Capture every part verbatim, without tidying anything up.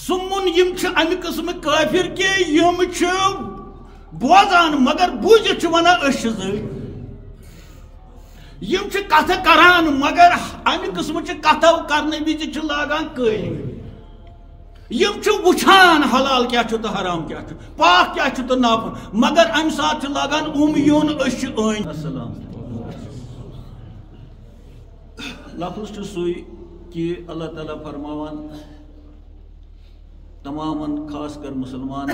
سمن یم امہ قسم کافر کہ یم بوزان مگر بوزت ونان اش یم کتھ کران مگر امہ قسم کتو کرنے وز لاگان قٲلیٖن یم وچھان حلال کیا تو حرام کیا پاک کیا تو ناپ مگر ام سات لاگان ام یون اش این السلام لفظ سوئی کہ اللہ تعالیٰ فرماوان تماما خاص کر مسلمان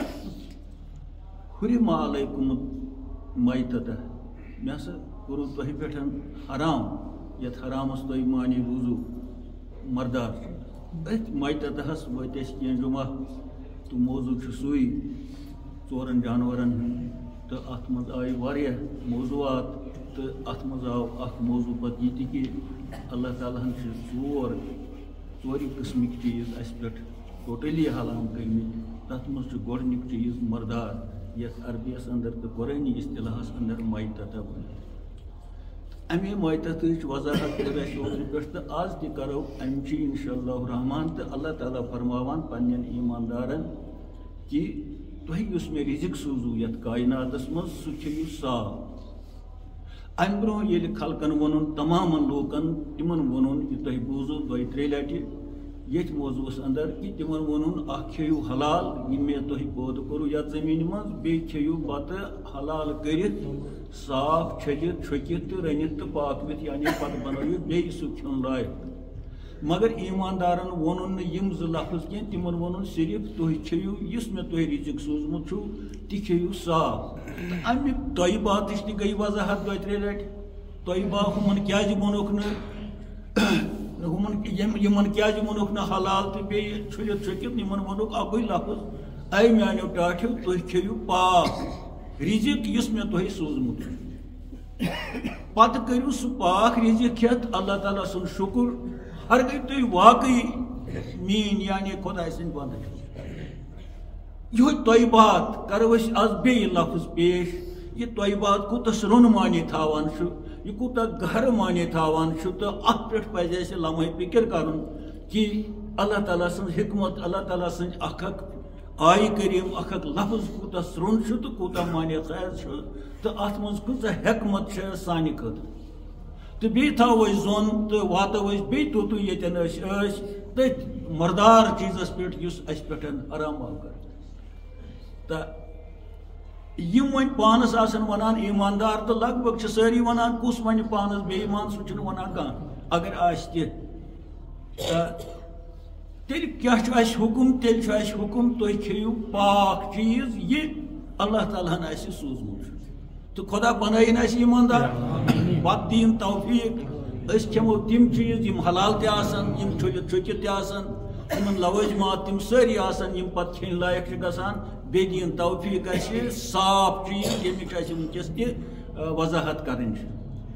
حرم علیکم میتۃ مے ہسا کورو تہ پہ حرام یت حرامس تھی مانی بوزو مردار ات میتتس وت کی جمعہ تو موضوع سوئی ژورن جانورن تو ات مز آئی واریاہ موضوعات تو ات مز آو اخ موضوع پتہ یہ کہ اللہ تعالیٰ ہن ژور ژوری قسمک چیز اس پہ ٹوٹلی حرام کرمت تر مز گۄڈنیُک چیز مردار یس عربیس اندر تو قرآنی اصطلاحس اندر میتت ون امی میتتچ وضاحت کر اوتر پہ تو آز تہ کرو امچی انشاء اللہ الرحمان تو اللہ تعالیٰ فرماوان پنن ایماندارن کہ تہ اس مے رزق سوزو یت کائناتس مز سہ کھیو صاف ام برو یل خلقن ونن تمام لوکن تمن ونن کہ تہ بوزو دۄیہِ ترٛیٚیہِ لٹہِ یت موضوعس اندر کہ تمن ونن اخ کھیو حلال یم مے تہ پود کرو یت زمین مز بیٚیہِ کھیو بتہ حلال کرت صاف چھلت چھکت تو رنت تو پاکوت یعنی پتہ بنٲیو بیٚیہِ سُہ کھیون لایق مگر ایماندارن ونن یم زٕ لفظ کینٛہہ تمن ونن صرف تُہۍ کھیو یُس مے تُہۍ رزق سوٗزمُت چھُو تہِ کھیو صاف امیُک طیباتٕچ تہِ گٔے وضاحت دۄیہِ ترٛیٚیہِ لٹہِ طیبہ ہُمن کیازِ ووٚنُکھ نہٕ ہُمن یمن کیازِ ووٚنُکھ نہٕ حلال تہٕ بیٚیہِ چھُلِتھ چھُکِتھ یمن ووٚنُکھ اکُے لفظ اے میانیو ٹاٹھیو تُہۍ کھیٚیِو پاک رزق یُس مے تۄہہِ سوٗزمُت چھُ پتہٕ کٔرِو سُہ پاک رزق کھٮ۪تھ اللہ تعالیٰ سُنٛد شُکر ہر گٔے تُہۍ واقعی میٲنۍ یعنی خۄداے سٕنٛدۍ بنٛدٕ یِہوے طیبات کرو أسۍ آز بیٚیہِ لفظ پیش یہِ طیبات کوٗتاہ سرٛوٚن معنے تھاوان چھُ یہِ کوٗتاہ گہرٕ معنے تھاوان چھُ تہٕ اتھ پٮ۪ٹھ پزِ اسہِ لمحے فکر کرُن کہ اللہ تعالیٰ سٕنٛز حکمت اللہ تعالیٰ سٕنٛز اکھ اکھ آیہِ کریم اکھ اکھ لفظ کوٗتاہ سرٛوٚن چھُ تہٕ کوٗتاہ معنے خیز چھُ تہٕ اتھ منٛز کۭژاہ حکمت چھِ سانہِ خٲطرٕ تو بیٚیہِ تھاوو أسۍ زوٚن تہٕ واتو أسۍ بیٚیہِ توٚتُے ییٚتٮ۪ن أسۍ ٲسۍ تٔتھۍ مردار چیٖزس پٮ۪ٹھ یُس اَسہِ پٮ۪ٹھ حرام آو کرنہٕ تہٕ یم وۄنۍ پانس آسن ونان ایماندار تہٕ لگ بگ چھِ سٲری ونان کُس وَنہِ پانس بے ایمان سُہ چھُنہٕ ونان کانٛہہ اگر آسہِ تہِ تیٚلہِ کیٛاہ چھُ اَسہِ حُکُم تیٚلہِ چھُ اَسہِ حُکُم تُہۍ کھیٚیِو پاک چیٖز یہِ اللہ تعالیٰ ہن اَسہِ سوٗزمُت چھُ تہٕ خۄدا بنٲیِن اَسہِ ایماندار پتہٕ دِیِن توفیٖق أسۍ کھٮ۪مو تِم چیٖز یِم حلال تہِ آسن یِم چھُلِتھ چھُکِتھ تہِ آسن یِمن لوٲزمات تِم سٲری آسن یِم پتہٕ کھٮ۪نۍ لایق چھِ گژھان بیٚیہِ دِیِن توفیٖق اَسہِ صاف چیٖز ییٚمِچ اَسہِ وٕنکٮ۪س تہِ وضاحت کرٕنۍ چھِ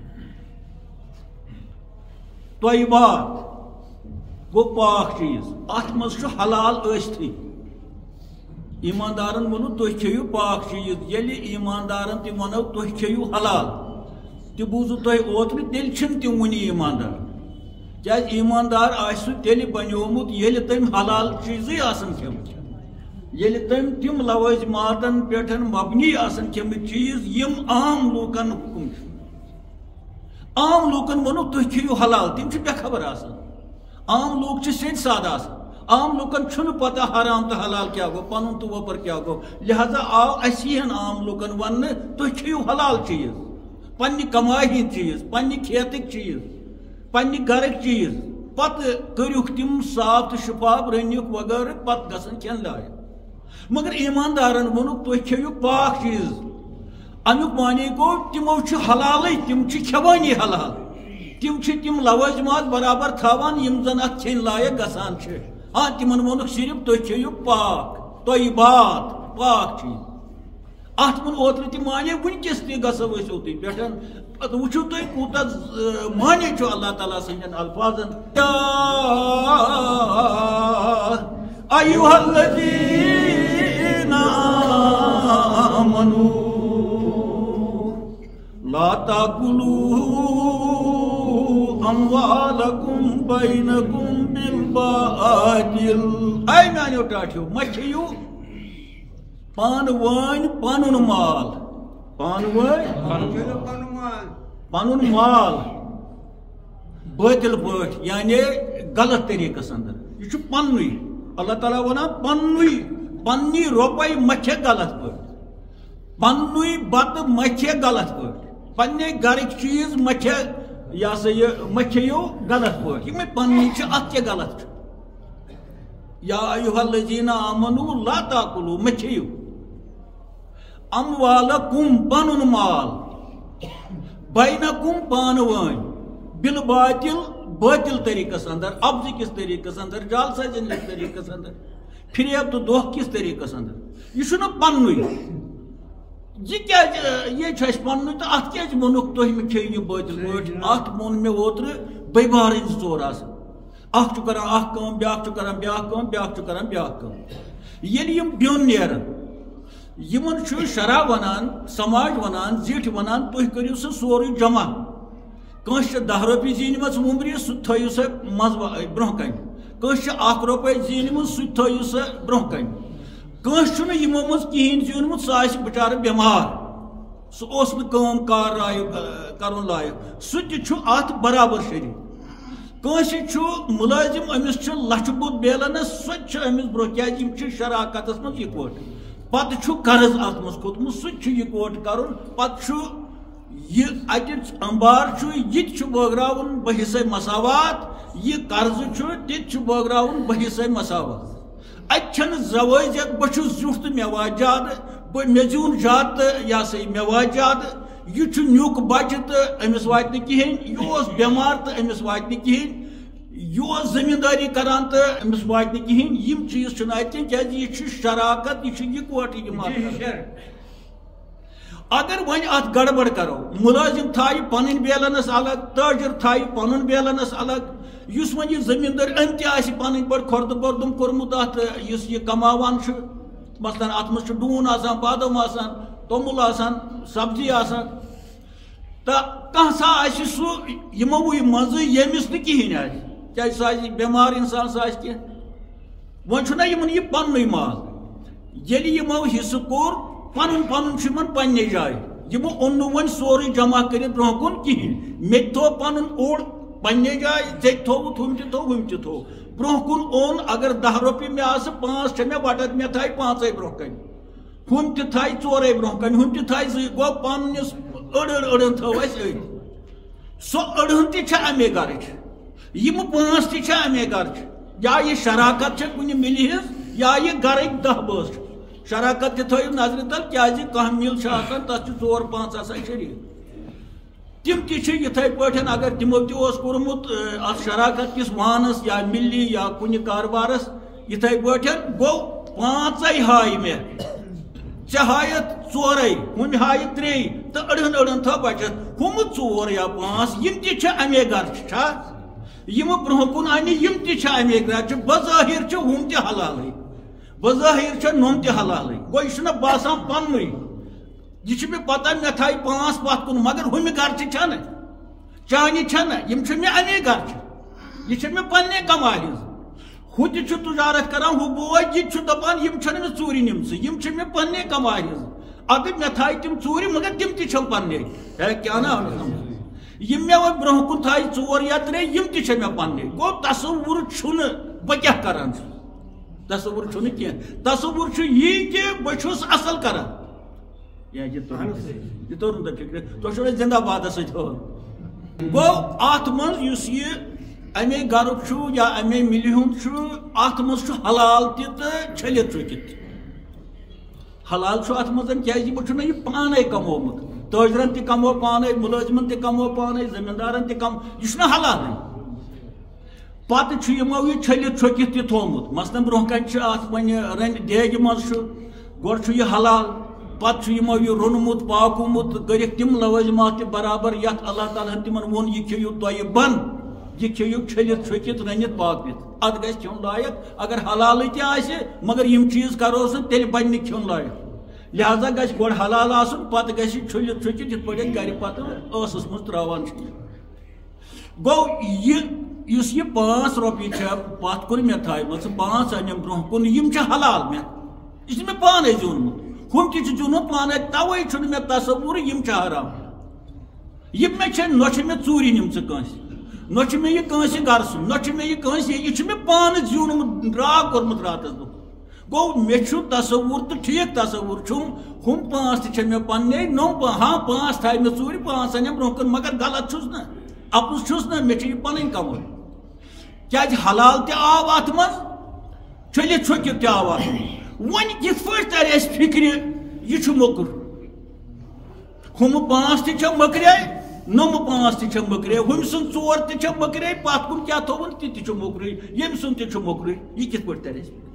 طیبات گوٚو پاک چیٖز اتھ منٛز چھُ حلال ٲسۍتھٕے ایماندارن ووٚنوٕ تُہۍ کھیٚیِو پاک چیٖز ییٚلہِ ایماندارن تہِ وَنو تُہۍ کھیٚیِو حلال تہِ بوٗزوٕ تۄہہِ اوترٕ تیٚلہِ چھِنہٕ تِم وُنہِ ایماندار کیٛازِ ایماندار آسہِ سُہ تیٚلہِ بنیومُت ییٚلہِ تٔمۍ حلال چیٖزٕے آسن کھیٚمٕتۍ ییٚلہِ تٔمۍ تِم لوٲزماتن پٮ۪ٹھ مبنی آسن کھیٚمٕتۍ چیٖز یِم عام لوٗکن حُکُم چھُ عام لوٗکن ووٚنُکھ تُہۍ کھیٚیِو حلال تِم چھِ بے خبر آسان عام لوٗکھ چھِ سیٚدۍ سادٕ آسان عام لوٗکن چھُنہٕ پتہ حرام تہٕ حلال کیٛاہ گوٚو پنُن تہٕ وۄپر کیٛاہ گوٚو لہذا آو اَسہِ یِہن عام لوٗکن وننہٕ تُہۍ کھیٚیِو حلال چیٖز پننہِ کمایہِ ہٕنٛدۍ چیٖز پننہِ کھیتٕکۍ چیٖز پننہِ گرٕکۍ چیٖز پتہٕ کٔرِکھ تِم صاف تہٕ شفاف رٔنِکھ وغٲرٕ پتہٕ گژھن کھٮ۪ن لایق مگر ایماندارن ووٚنُکھ تُہۍ کھیٚیِو پاک چیٖز امیُک معنے گوٚو تِمو چھُ حلالٕے تِم چھِ کھٮ۪وٲنی حلال تِم چھِ تِم لوٲزمات برابر تھاوان یِم زن اتھ کھٮ۪نۍ لایق گژھان چھِ ہاں تِمن ووٚنُکھ صرف تُہۍ کھیٚیِو پاک طیبات پاک چیٖز اتھ منٛز اوترٕ تہِ مانے وٕنکٮ۪س تہِ گژھو أسۍ اوٚتُے پٮ۪ٹھ پتہٕ وٕچھِو تُہۍ کوٗتاہ مانے چھُ اللہ تعالیٰ سٕنٛدٮ۪ن الفاظن ایُّہا الذیٖنَ آمَنُوا لا تأكلوا أموالكم بينكم بالباطل اے میانیو ٹاٹھیو مچھیو پان وان پانن مال پان وان پانن مال باطل پٲٹھۍ یعنی غلط طریقس اندر یہ پنوی اللہ تعالیٰ ونان پنوی پننی روپے مچھے غلط پٲٹھۍ پنوی بت مچھے غلط پٲٹھۍ پننے گرک چیز مچھے یہ سا یہ مچھیو غلط پٲٹھۍ یہ پننی ات کیا غلط یا ایھا الذین آمنوا لا تاکلوا مچھیو اموالکم پنن مال بینکم پان وٲنۍ بالباطل باطل طریقس اندر ابزی کس طریقس اندر جال سازی کس طریقس اندر فریب تو دھوکہ کس طریقس اندر یہ پنوی یہ کیا یہ پنوی تو ات کیا وونک تھی مے کھیو یہ باطل پٲٹھۍ ات وون مے اوترٕ بے بارٕنۍ زٕ ژور آسان اکھ چھُ کران اکھ کٲم بیاکھ چھُ کران بیاکھ کٲم بیاکھ چھُ کران بیاکھ کٲم ییٚلہِ یِم بیوٚن نیرن یِمن چھُ شرع ونان سماج ونان زِٹھۍ ونان تُہۍ کٔرِو سُہ سورُے جمع کٲنٛسہِ چھِ دہ رۄپیہِ زیٖنمٕژ وُمبرِ سُہ تہِ تھٲیِو سا منٛز برٛونٛہہ کَنہِ کٲنٛسہِ چھِ اکھ رۄپے زیٖنمٕژ سُہ تہِ تھٲیِو سا برٛونٛہہ کَنہِ کٲنٛسہِ چھُنہٕ یِمو منٛز کِہیٖنۍ زیوٗنمُت سُہ آسہِ بِچارٕ بٮ۪مار سُہ اوس نہٕ کٲم کار لایق کرُن لایق سُہ تہِ چھُ اتھ برابر شریٖک کٲنٛسہِ چھُ مُلٲزِم أمِس چھُ لچھِ بوٚد بیلنس سۄ تہِ چھِ أمِس برٛونٛہہ کیٛازِ یِم چھِ شراکتس منٛز یِکوٹہٕ پتہٕ چھُ قرض اتھ منٛز کھوٚتمُت سُہ تہِ چھُ یِکوٹہٕ کرُن پتہٕ چھُ یہ اتچ امبار یہ بٲگراوُن بحِثے مساوات یہ قرض تہِ بٲگراوُن بحِثے مساوات اتہِ چھنہٕ زوٲزیت بہٕ چھُس زیُٹھ تہٕ مےٚ واتہِ زیادٕ مےٚ زیوٗن زیادٕ تہٕ یہِ ہسا یہِ مےٚ واتہِ زیادٕ یہِ چھُ نیُک بچہِ تہٕ أمِس واتہِ نہٕ کِہیٖنۍ یہِ اوس بٮ۪مار تہٕ أمِس واتہِ نہٕ کِہیٖنۍ یہِ اوس زٔمیٖندٲری کران تہٕ أمِس واتہِ نہٕ کِہیٖنۍ یِم چیٖز چھِنہٕ اَتہِ کیٚنٛہہ کیٛازِ یہِ چھُ شراکت یہِ چھُ یِکوٹہٕ یِم اگر ون ات گڑبڑ کرو ملازم تھایہِ پنن بیلنس الگ تاجر تھایہِ پنن بیلنس الگ یُس ون یہ زمیندار أمۍ تہِ آسہِ پنن پٲٹھۍ کھۄردٕ بوردُم کوٚرمُت اتھ یُس یہِ کماوان چھُ مثلاً اتھ منٛز چھُ ڈوٗن آسان بادام آسان توٚمُل آسان سبزی آسان تہٕ کانٛہہ سا آسہِ سُہ یِموٕے منٛزٕ ییٚمِس نہٕ کِہیٖنۍ آسہِ کیٛازِ سُہ آسہِ بٮ۪مار انسان سُہ آسہِ کینٛہہ وۄنۍ چھُنہ یِمن یہِ پننُے مال ییٚلہِ یِمو حصہٕ کوٚر پن پن پنہ جائے یمو اون ون سوری جمع کر برہ کن کہین مے تھو پن اوڑ پنہ جائے ژےٚ تھووُتھ ہُم تہِ تھو ہُم تہِ تھو برہ کن اون اگر دہ رۄپیہِ مے آسہٕ پانٛژھ چھےٚ مےٚ وٹت مےٚ تھایہِ پانٛژے برونٛہہ کَنہِ ہُم تہِ تھایہِ ژورے برونٛہہ کَنہِ ہُم تہِ تھایہِ زٕ گوٚو پننِس أڑ أڑ أڑن تھٲو اَسہِ أڑۍ سۄ أڑہن تہِ چھےٚ اَمے گرٕچ یِم پانٛژھ تہِ چھےٚ اَمے گرٕچ یا یہِ شراکت چھےٚ کُنہِ مِلہِ ہِنٛز یا یہِ گرٕکۍ دہ بٲژ چھِ شراکت تہِ تھٲیِو نظرِ تل کیٛازِ کانٛہہ مِل چھِ آسان تتھ چھِ ژور پانٛژھ آسان شریٖک تِم تہِ چھِ یِتھَے پٲٹھۍ اگر تِمو تہِ اوس کوٚرمُت اتھ شراکت کِس وانس یا مِلہِ یا کُنہِ کاربارس یِتھَے پٲٹھۍ گوٚو پانٛژے ہایہِ مےٚ ژےٚ ہایَتھ ژورے ہُمہِ ہایہِ ترٛیٚیہِ تہٕ أڑہن أڑہن تھٲو بچت ہُمہٕ ژور یا پانٛژھ یِم تہِ چھِ اَمے گرچہِ چھا یِمہٕ برونٛہہ کُن انہِ یِم تہِ چھِ اَمے گرچہِ بظٲہِر چھِ ہُم تہِ حلالٕے بظاہر چھِ نۄم تہِ حلالٕے گوٚو یہِ چھُنہ باسان پننُے یہِ چھِ مےٚ پتہ مےٚ تھایہِ پانٛژھ پتھ کُن مگر ہُمہِ گرچہِ چھنہٕ چانہِ چھنہٕ یِم چھِ مےٚ اَمے گرچہِ یہِ چھِ مےٚ پننہِ کمایہِ ہٕنٛز ہُہ تہِ چھُ تجارت کران ہُہ بوے یہِ تہِ چھُ دپان یِم چھنہٕ مےٚ ژوٗرِ نِمژٕ یِم چھِ مےٚ پننہِ کمایہِ ہٕنٛز اگر مےٚ تھایہِ تِم ژوٗرِ مگر تِم تہِ چھَم پننہِ ہے کیٛاہ نا یِم مےٚ وۄنۍ برونٛہہ کُن تھایہِ ژور یا ترٛےٚ یِم تہِ چھےٚ مےٚ پننہِ گوٚو تصوُر چھُنہٕ بہٕ کیٛاہ کران چھُس تصوُر چھُنہٕ کینٛہہ تصوُر چھُ یی کہِ بہٕ چھُس اصل کران یہِ توٚر نہٕ تۄہہِ فِکرِ تۄہہِ چھُو أسۍ زندہ بادس سۭتۍ ہٲو گوٚو اتھ منٛز یُس یہِ اَمے گرُک چھُ یا اَمے مِلہِ ہُنٛد چھُ اتھ منٛز چھُ حلال تہِ تہٕ چھٔلِتھ چُکِتھ تہِ حلال چھُ اتھ منٛز کیٛازِ یِمو چھُنہ یہِ پانے کمومُت تٲجرن تہِ کموو پانے مُلٲزمن تہِ کموو پانے زٔمیٖندارن تہِ کم یہِ چھُنہ حلالٕے پتہٕ چھُ یِمو یہِ چھٔلِتھ چھُکِتھ تہِ تھوٚومُت مثلاً برونٛہہ کَنہِ چھِ اتھ وۄنۍ رنہِ دیگہِ منٛز چھُ گۄڈٕ چھُ یہِ حلال پتہٕ چھُ یِمو یہِ روٚنمُت پاکومُت کٔرِکھ تِم لوٲزِمات تہِ برابر یتھ اللہ تعالیٰ ہن تِمن ووٚن یہِ کھیٚیِو تۄہہِ بن یہِ کھیٚیِو چھٔلِتھ چھُکِتھ رٔنِتھ پاکوِتھ اتھ گژھِ کھیوٚن لایق اگر حلالٕے تہِ آسہِ مگر یِم چیٖز کروس نہٕ تیٚلہِ بنہِ نہٕ کھیوٚن لایق لہذا گژھِ گۄڈٕ حلال آسُن پتہٕ گژھِ یہِ چھٔلِتھ چھُکِتھ یِتھ پٲٹھۍ گرِ پتہٕ ٲسس منٛز تراوان چھِ گوٚو یہِ اس یہ پانچ روپیے پت کن مے تھا پانچ انم برہ کن یم حلال مے یہ مے پانے زیونمت ہم تہ زیونمت پانے توے چھن مے تصور یم حرام یم مے نہ مے ژوٗرِ نمژ کٲنٛسہِ نہ مے یہ کٲنٛسہِ گرٕ سُنٛد نہ مے یہ کٲنٛسہِ یہ مے پانہٕ زیونمت راگ کوٚرمُت راتس دۄہ گو مے تصور تو ٹھیک تصور چھم ہم پانچ تہ مے پننے نو ہاں پانچ تھائے مے ژوٗرِ پانچ انم برہ کن مگر غلط چھُس نا اپُز چھُس نا مے چھِ یہ پنٕنۍ کمٲے کیٛازِ حلال تہِ آو اتھ منٛز چھٔلِتھ چھُکِتھ تہِ آو اتھ منٛز وۄنۍ کِتھ پٲٹھۍ ترِ اَسہِ فِکرِ یہِ چھُ موٚکُر ہُمہٕ پانٛژھ تہِ چھےٚ مٔکرے نوٚمہٕ پانٛژھ تہِ چھےٚ مٔکرے ہُمہِ سٕنٛز ژور تہِ چھےٚ مٔکرے پتھ کُن کیٛاہ تھوٚوُن تہِ تہِ چھُ موٚکرُے ییٚمہِ سُنٛد تہِ چھُ موٚکرُے یہِ کِتھ پٲٹھۍ ترِ اَسہِ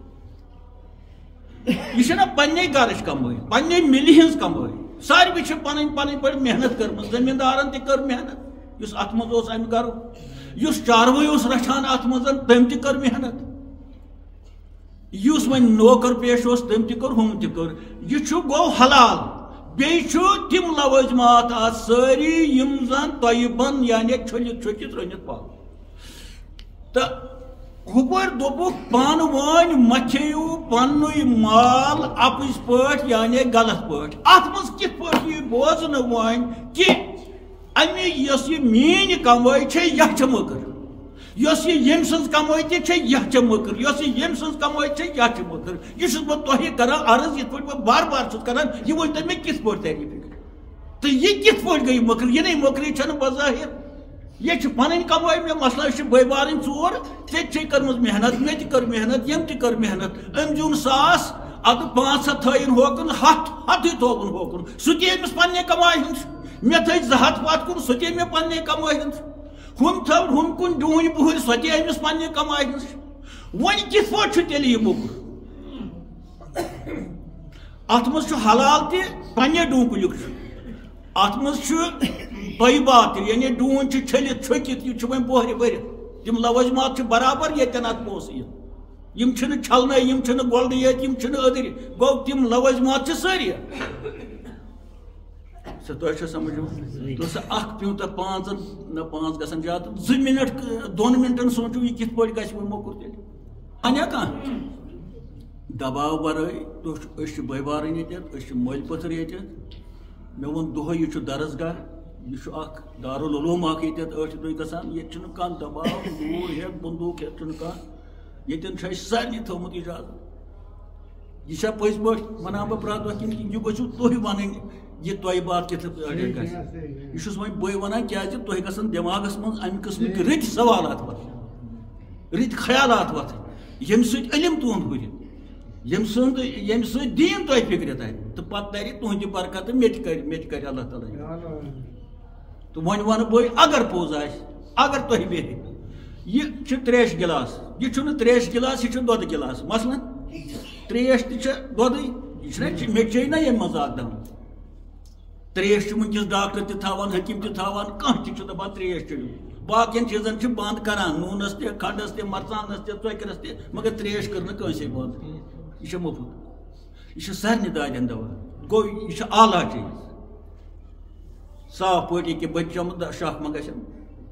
یہ چھنا پننے گرچ کمٲے پننے ملہِ ہٕنٛز کمٲے ساروی چھِ پنٕنۍ پنٕنۍ پٲٹھۍ محنت کٔرمٕژ زٔمیٖندارن تہِ کٔر محنت یُس اتھ منٛز اوس امہِ گرُک یُس چاروٲے اوس رچھان اتھ منٛز تٔمۍ تہِ کٔر محنت یُس وۄنۍ نوکر پیش اوس تٔمۍ تہِ کٔر ہُم تہِ کٔر یہِ چھُ گوٚو حلال بیٚیہِ چھُ تِم لوٲزمات اتھ سٲری یِم زن طیبن یعنی چھٔلِتھ چھُکِتھ رٔنِتھ پاو تہٕ ہپٲرۍ دوٚپُکھ پانہٕ ؤنۍ مکھیِو پننُے مال اپٕزۍ پٲٹھۍ یعنی غلط پٲٹھۍ اتھ منٛز کِتھ پٲٹھۍ یی بوزنہٕ وۄنۍ کہِ امہِ یۄس یہِ میٛٲنۍ کمٲے چھےٚ یہِ چھےٚ مٔکٕر یۄس یہِ ییٚمہِ سٕنٛز کمٲے تہِ چھےٚ یہِ چھےٚ مٔکٕر یۄس یہِ ییٚمہِ سٕنٛز کمٲے چھےٚ یہِ چھےٚ مٔکٕر یہِ چھُس بہٕ تۄہہِ کران عرض یِتھ پٲٹھۍ بہٕ بار بار چھُس کران یہِ ؤنۍتو مےٚ کِتھ پٲٹھۍ ترِ یہِ فِکرِ تہٕ یہِ کِتھ پٲٹھۍ گٔے مٔکٕر یِنَے مٔکرٕے چھَنہٕ بظٲہِر یہ پنٕنۍ کمٲے مےٚ مسلہٕ چھِ بٲے بارٕنۍ ژور ژےٚ چھے کٔرمٕژ محنت مےٚ تہِ کٔر محنت یٔمۍ تہِ کٔر محنت أمۍ زیوٗن ساس اَدٕ پانٛژھ ہَتھ تھٲیِن ہوکُن ہَتھ ہَتھٕے تھووُن ہوکُن سُہ تہِ أمِس پنٛنہِ کمایہِ ہُنٛد چھُ مےٚ تھٲے زٕ ہَتھ پتھ کُن سُہ تہِ مےٚ پنٛنہِ کمایہِ ہُنٛد چھُ ہُم تھٲو ہُم کُن ڈوٗنۍ بُہٕرۍ سۄ تہِ أمِس پنٛنہِ کمایہِ ہٕنٛز چھِ وۄنۍ کِتھ پٲٹھۍ چھُ تیٚلہِ یہِ موٚکُر اتھ منٛز چھُ حلال تہِ پنٛنہِ ڈوٗنۍ کُلیُک چھُ اتھ منٛز چھُ طیبات تہِ یعنی ڈوٗنۍ چھِ چھٔلِتھ چھُکِتھ یہِ چھُ وۄنۍ بۄہرِ بٔرِتھ تِم لوٲزمات چھِ برابر ییٚتٮ۪ن اتھ پونٛسہٕ یِن یِم چھِنہٕ چھلنَے یِم چھِنہٕ گۄلنہٕ ییٚتہِ یِم چھِنہٕ أدٕرِ گوٚو تِم لوٲزمات چھِ سٲری سۄ تۄہہِ چھو سمجھ یِوان سۄ اکھ پیوٚو تتھ پانٛژن نہ پانٛژھ گژھن زیادٕ زٕ مِنٹ دۄن مِنٹن سوٗنٛچِو یہِ کِتھ پٲٹھۍ گژھِ وۄنۍ موٚکُر تیٚلہِ اَنیا کانٛہہ دباو ورٲے تُہۍ أسۍ چھِ بٲے بارٕنۍ ییٚتٮ۪تھ أسۍ چھِ مٲلۍ پٔتھٕر ییٚتٮ۪تھ مےٚ ووٚن دۄہے یہِ چھُ درسگاہ یہ اخ دارالعلوم اخ ییٚتٮ۪تھ ٲٹھِ دۄہہِ گژھان ییٚتہِ چھُنہٕ کانٛہہ دباو دوٗر ہٮ۪تھ بندوٗق ہٮ۪تھ چھُنہٕ کانٛہہ ییٚتٮ۪ن چھُ اَسہِ سارنٕے تھوٚومُت اِجازت یہِ چھا پٔزۍ پٲٹھۍ وَنان بہٕ پرٛٮ۪تھ دۄہ کِنہٕ یہِ گٔژھِو تُہۍ وَنٕنۍ یہِ طیبات کِتھ گژھِ یہِ چھُس وۄنۍ بٕے وَنان کیٛازِ تۄہہِ گژھن دٮ۪ماغس منٛز اَمہِ قٕسمٕکۍ رٕتۍ سوالات وۄتھٕنۍ رٕتۍ خیالات وۄتھٕنۍ ییٚمہِ سۭتۍ علم تُہُنٛد ہُرِ ییٚمہِ سُنٛد ییٚمہِ سۭتۍ دیٖن تۄہہِ فِکرِ ترِ تہٕ پتہٕ ترِ تُہنٛدِ برکت تہٕ مےٚ تہِ کرِ مےٚ تہِ کرِ اللہ تعالیٰ تو وۄنۍ وَنہٕ بہٕ اگر پوٚز آسہِ اگر تۄہہِ بیٚہہِ یہِ چھُ ترٛیشہِ گِلاس یہِ چھُنہٕ ترٛیشہِ گِلاس یہِ چھُ دۄدٕ گِلاس مثلاً ترٛیش تہِ چھےٚ دۄدٕے یہِ چھُنہ مےٚ چیٚیہِ نا ییٚمہِ منٛز اکھ دم ترٛیش چھُ وٕنکیٚس ڈاکٹر تہِ تھاوان حکیٖم تہِ تھاوان کانٛہہ تہِ چھُ دپان ترٛیش چیٚیِو باقین چیٖزن چھِ بنٛد کران نوٗنس تہِ کھنڈس تہِ مرژانٛگنس تہِ ژۄکرس تہِ مگر ترٛیش کٔر نہٕ کٲنٛسے بنٛد یہِ چھےٚ مُفت یہِ چھُ سارنٕے دادٮ۪ن دوا گوٚو یہِ چھُ اعلیٰ چیٖز صاف پٲٹھۍ ییٚکیٛاہ بٔتۍ چومُت شاہ ما گژھن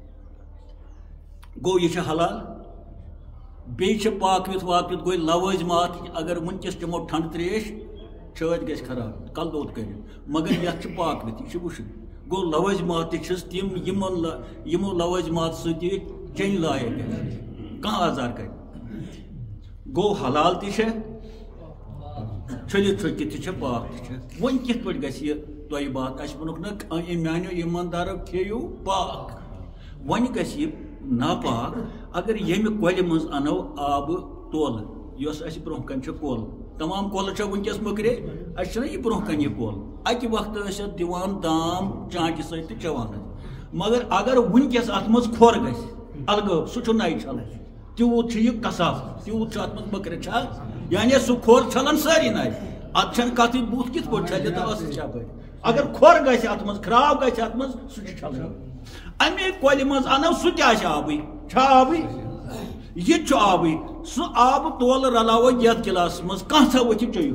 گوٚو یہِ چھُ حلال بیٚیہِ چھِ پاکوِتھ واکوِتھ گوٚو لوٲزمات اگر وٕنکیٚس چٮ۪مو ٹھنٛڈٕ ترٛیش چھٲتۍ گژھِ خراب کلہٕ دود کرِ مگر یتھ چھُ پاکوِتھ یہِ چھُ وٕچھُن گوٚو لوٲزمات تہِ چھِس تِم یِمن یِمو لوٲزمات سۭتۍ یہِ چیٚنۍ لایق گژھِ کانٛہہ آزار کرِ گوٚو حلال تہِ چھےٚ چھٔلِتھ چھُکِتھ تہِ چھےٚ پاک تہِ چھےٚ وۄنۍ کِتھ پٲٹھۍ گژھِ یہِ طیبات اَسہِ ووٚنُکھ نہ میانیو ایٖماندارو کھیٚیِو پاک وۄنۍ گژھِ یہِ ناپاک اگر ییٚمہِ کۄلہِ منٛز اَنو آبہٕ تولہٕ یۄس اَسہِ برونٛہہ کَنہِ چھِ کۄل تمام کۄلہٕ چھےٚ وٕنکیٚس مٔکرے اَسہِ چھُنہ یہِ برونٛہہ کَنہِ یہِ کۄل اَکہِ وقتہٕ ٲسۍ اَتھ دِوان دام چانٛٹہِ سۭتۍ تہٕ چٮ۪وان ٲسۍ مگر اگر وٕنکیٚس اَتھ منٛز کھۄر گژھِ الگٲب سُہ چھُ نَیہِ چھلُن تیوٗت چھُ یہِ کثافت تیوٗت چھُ اَتھ منٛز مٔکرِ چھا یعنی سُہ کھۄر چھلان سٲری نَیہِ اَتھ چھنہٕ کَتھٕے بُتھ کِتھ پٲٹھۍ چھلہِ تہٕ ٲسٕس چھا پٲٹھۍ اگر کھۄر گژھِ اَتھ منٛز خراب گژھِ اَتھ منٛز سُہ چھُ چھلان اَمے کۄلہِ منٛز اَنو سُہ تہِ آسہِ آبٕے چھا آبٕے یہِ تہِ چھُ آبٕے سُہ آبہٕ تولہٕ رلاوو یتھ گِلاسس منٛز کانٛہہ ژھا ؤتھِو چیٚیِو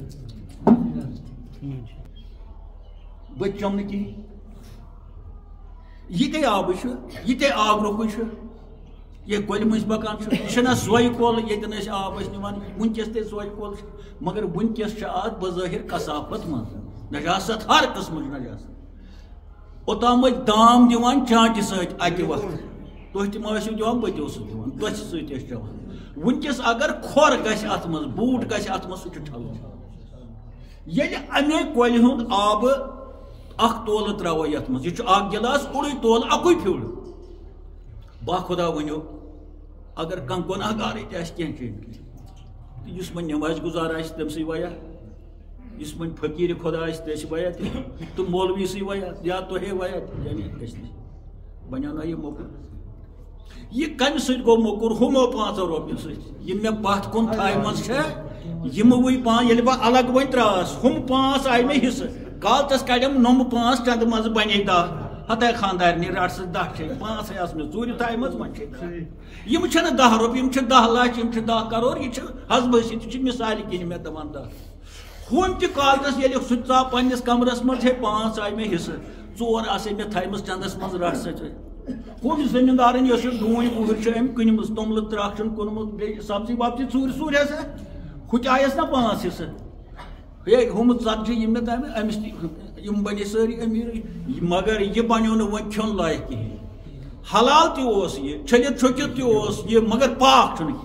بہٕ چٮ۪مہٕ نہٕ کِہیٖنۍ یہِ تے آبٕے چھُ یہِ تے آبہٕ روٚپُے چھُ یہ کول مز پکان یہ سوئی کول یہ آب نوان ونکس تے سوئی کول مگر ونکس ات بظاہر کثافت من نجاست ہر قسم نجاست اوتام دام دان چانٹہ ست اکہ وقت تھی تم ٲسِو دِوان بہٕ تہِ اوسُس دِوان دۄچھِ سۭتۍ ٲسۍ چٮ۪وان ونکس اگر کھۄر گژھِ اتھ منٛز بوٗٹ گژھِ اتھ منٛز سُہ چھُ ٹھلُن ییٚلہِ اَمے کۄلہِ ہُنٛد آبہٕ اکھ تولہٕ ترٛاوو یتھ منٛز یہِ چھُ اکھ گِلاس اوٚڑُے تولہٕ اکُے پھیُر با خۄدا ؤنِو اگر کانٛہہ گۄناہ گارٕے تہِ آسہِ کینٛہہ چیٖز تہٕ یُس وۄنۍ نٮ۪مازِ گُزار آسہِ تٔمۍ سٕے ویا یُس وۄنۍ فقیٖرِ خۄدا آسہِ تہِ ٲسۍ ویا تہِ تہٕ مولوی سٕے ویا یا تۄہے ویا یعنی أسۍ نہٕ بنیو نا یہِ موٚکُر یہ کمہ سۭتۍ گوٚو موٚکُر ہُمو پانٛژو رۄپیو سۭتۍ یِم مےٚ پتھ کُن تھایمژٕ چھےٚ یِموٕے پانٛژھ ییٚلہِ بہٕ الگ وۄنۍ ترٛاس ہُم پانٛژھ آیہِ مےٚ حصہٕ کالچس کڑیم نوٚمہٕ پانٛژھ چندٕ منٛزٕ بنے دہ ہتاے خاندارنہِ رٹ سۭتۍ دہ چھِ پانٛژھے آسہٕ مےٚ ژوٗرِ تھایمژ وۄنۍ چھِ دہ یِم چھنہٕ دہ رۄپیہِ یِم چھِ دہ لچھ یِم چھِ دہ کرور یہِ چھِ حسبٲسی تہِ چھِ مثالہِ کِنۍ مےٚ دپان دہ ہُم تہِ کالچس ییٚلہِ سُہ تہِ ژاو پننِس کمرس منٛز ہے پانٛژھ آیہِ مےٚ حصہٕ ژور آسے مےٚ تھایمژ چندس منٛز رٹ سۭتۍ ہُم زٔمیٖندارن یۄس یہِ ڈوٗنۍ وُہٕرۍ چھِ أمۍ کٕنمٕژ توٚملہٕ ترٛکھ چھُن کُنمُت بیٚیہِ سبزی وبزی ژوٗرِ ژوٗرِ ہسا ہُہ تہِ آیس نا پانٛژھ حصہٕ ہے ہُم ژتجی یِم مےٚ تامہِ أمِس تہِ یِم بنے سٲری أمیٖرٕے مگر یہِ بنیو نہٕ وۄنۍ کھیوٚن لایق کِہیٖنۍ حلال تہِ اوس یہِ چھٔلِتھ چھۄکِتھ تہِ اوس یہِ مگر پاک چھُنہٕ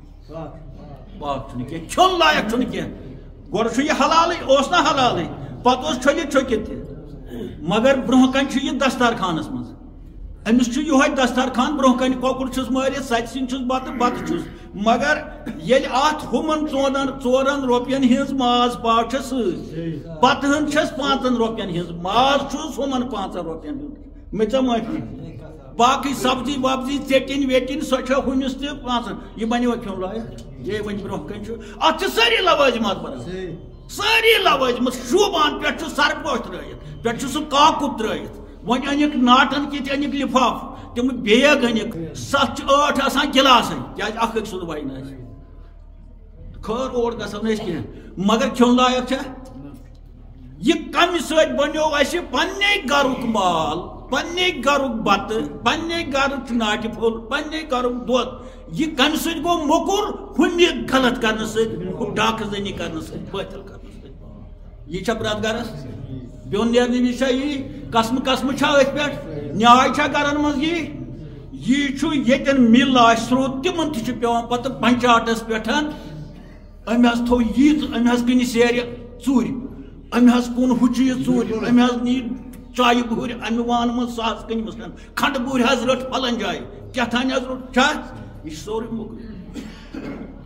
کینٛہہ پاک چھُنہٕ کینٛہہ کھیوٚن لایق چھُنہٕ کینٛہہ گۄڈٕ چھُ یہِ حلالٕے اوس نا حلالٕے پتہٕ اوس چھٔلِتھ چھۄکِتھ تہِ مگر برونٛہہ کَنہِ چھُ یہِ دستارخانس منٛز أمِس چھُ یِہوے دستارخان برونٛہہ کَنہِ کۄکُر چھُس مٲرِتھ سَتہِ سِنۍ چھُس بتہٕ بتہٕ چھُس مگر ییٚلہِ اتھ ہُمن ژورن ژورن رۄپین ہِنٛز ماز پاو چھےٚ سۭتۍ بتہٕ ہن چھس پانٛژن رۄپین ہِنٛز ماز چھُس ہُمن پانٛژن رۄپین ہُنٛد مےٚ ژےٚ معٲفی باقٕے سبزی وبزی ژیٚٹِنۍ ویٚٹِنۍ سۄ چھےٚ ہُمِس تہِ پانٛژن یہِ بنیوا کھیوٚن لایق یے وۄنۍ برونٛہہ کَنہِ چھُ اتھ چھِ سٲری لوٲزمات بنان سٲری لوٲزمات شوٗبان پٮ۪ٹھ چھُ سرپوش ترٲیِتھ پٮ۪ٹھ چھُ سُہ کاکُد ترٲیِتھ وۄنۍ أنِکھ ناٹن کِتھ أنِکھ لِفاف تِم بیگ أنِکھ سَتھ چھِ ٲٹھ آسان گِلاسٕے کیٛازِ اکھ أکۍ سُنٛد وَے نہٕ اَسہِ خٲر اور گژھو نہٕ أسۍ کینٛہہ مگر کھیوٚن لایق چھا یہِ کمہِ سۭتۍ بنیو اَسہِ پننے گرُک مال پننے گرُک بتہٕ پننے گرُک ناٹہِ پھوٚل پننے گرُک دۄد یہِ کمہِ سۭتۍ گوٚو موٚکُر ہُمہِ غلط کرنہٕ سۭتۍ ڈاکہٕ زٔنی کرنہٕ سۭتۍ بٲطِل کرنہٕ سۭتۍ یہِ چھا پرٛٮ۪تھ گرس بیوٚن نیرنہٕ وِزِ چھا یی قسمہٕ قسمہٕ چھا أتھۍ پٮ۪ٹھ نیاے چھا گرن منٛز یی یہِ چھُ ییٚتٮ۪ن مِل آسہِ سرٛوت تِمن تہِ چھُ پیٚوان پتہٕ پنچاٹس پٮ۪ٹھ أمۍ حظ تھوٚو ییٖژ أمۍ حظ کٕنہِ سیرِ ژوٗرِ أمۍ حظ کُن ہُہ چیٖز ژوٗرِ أمۍ حظ نی چایہِ بوٗرِ اَمہِ وانہٕ منٛز سۄ حظ کٕنمٕژ کھنڈٕ بوٗرِ حظ رٔٹ پھلٲنۍ جایہِ کیٛاہ تانۍ حظ روٚٹ چھا یہِ چھُ سورُے موٚکُر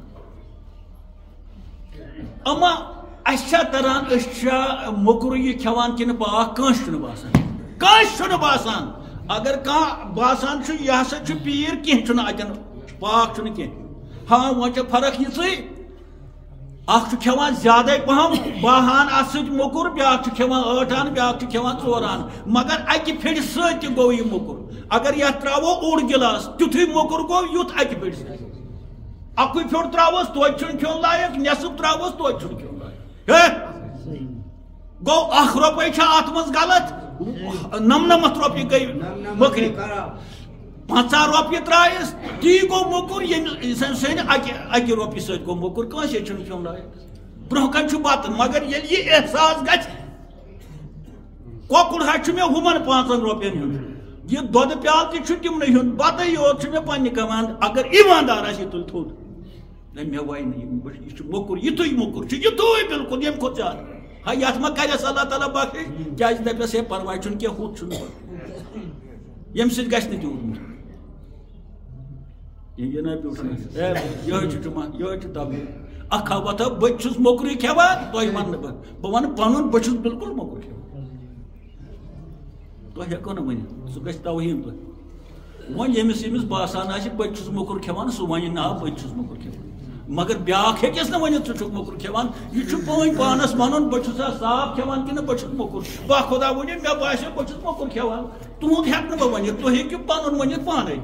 اما اَسہِ چھا تران أسۍ چھا موٚکُر یہِ کھٮ۪وان کِنہٕ پاک کٲنٛسہِ چھُنہٕ باسان کٲنٛسہِ چھُنہٕ باسان اگر کانٛہہ باسان چھُ یہِ ہسا چھُ پیٖر کینٛہہ چھُنہٕ اتٮ۪ن پاک چھُنہٕ کینٛہہ ہاں وۄنۍ چھِ فرق یِژٕے اکھ چھُ کھٮ۪وان زیادے پہم باہان اتھ سۭتۍ موٚکُر بیاکھ چھُ کھٮ۪وان ٲٹھ آن بیاکھ چھُ کھٮ۪وان ژور آن مگر اکہِ پھِرِ سۭتۍ تہِ گوٚو یہِ موٚکُر اگر یتھ ترٛاوو اوٚڑ گِلاس تیُتھُے موٚکُر گوٚو یُتھ اکہِ پھِرِ سۭتۍ اکُے پھیوٚر ترٛاووس توتہِ چھُنہٕ کھیوٚن لایق نٮ۪صٕف ترٛاووس توتہِ چھُنہٕ کھیوٚن لایق ہے گوٚو اکھ رۄپے چھا اتھ منٛز غلط نمنمتھ رۄپیہِ گٔے مٔکرِ پنژاہ رۄپیہِ ترٛایس تی گوٚو موٚکُر ییٚمہِ سٲنۍ اکہِ اکہِ رۄپیہِ سۭتۍ گوٚو موٚکُر کٲنٛسے چھُنہٕ کھیوٚن لایق برونٛہہ کَنہِ چھُ بتہٕ مگر ییٚلہِ یہِ احساس گژھِ کۄکُر حظ چھُ مےٚ ہُمن پانٛژن رۄپین ہُنٛد یہِ دۄدٕ پیالہٕ تہِ چھُ تِمنٕے ہُنٛد بتٕے یوت چھُ مےٚ پننہِ کمان اگر ایٖماندار آسہِ یہِ تُلہِ تھوٚد نہ مےٚ وَے نہٕ یہِ چھُ موٚکُر یِتُے موٚکُر چھُ یِتُے بِلکُل ییٚمہِ کھۄتہٕ زیادٕ ہا یتھ ما کرٮ۪س اللہ تعالیٰ بخشِش کیٛازِ دپٮ۪س ہے پرواے چھُنہٕ کینٛہہ ہُتھ چھُنہٕ ییٚمہِ سۭتۍ گژھِ نہٕ تیوٗت یِہوے چھُ جُمعہ یِہوے چھُ تبلیغ اکھ ہا وتھا بہٕ تہِ چھُس موٚکرُے کھٮ۪وان تۄہہِ ونہٕ بہٕ بہٕ ونہٕ پنُن بہٕ چھُس بِلکُل موٚکُر کھٮ۪وان تۄہہِ ہٮ۪کو نہٕ ؤنِتھ سُہ گژھِ توہیٖن تۄہہِ وۄنۍ ییٚمِس ییٚمِس باسان آسہِ بہٕ تہِ چھُس موٚکُر کھٮ۪وان سُہ وَنہِ نہ بہٕ تہِ چھُس موٚکُر کھٮ۪وان مگر بیاکھ ہیٚکٮ۪س نہٕ ؤنِتھ ژٕ چھُکھ موٚکُر کھٮ۪وان یہِ چھُ پٲنۍ پانس ونُن بہٕ چھُسا صاف کھٮ۪وان کِنہٕ بہٕ چھُس موٚکُر با خۄدا ؤنِو مےٚ باسیو بہٕ چھُس موٚکُر کھٮ۪وان تُہُنٛد ہٮ۪کہٕ نہٕ بہٕ ؤنِتھ تُہۍ ہیٚکِو پنُن ؤنِتھ پانے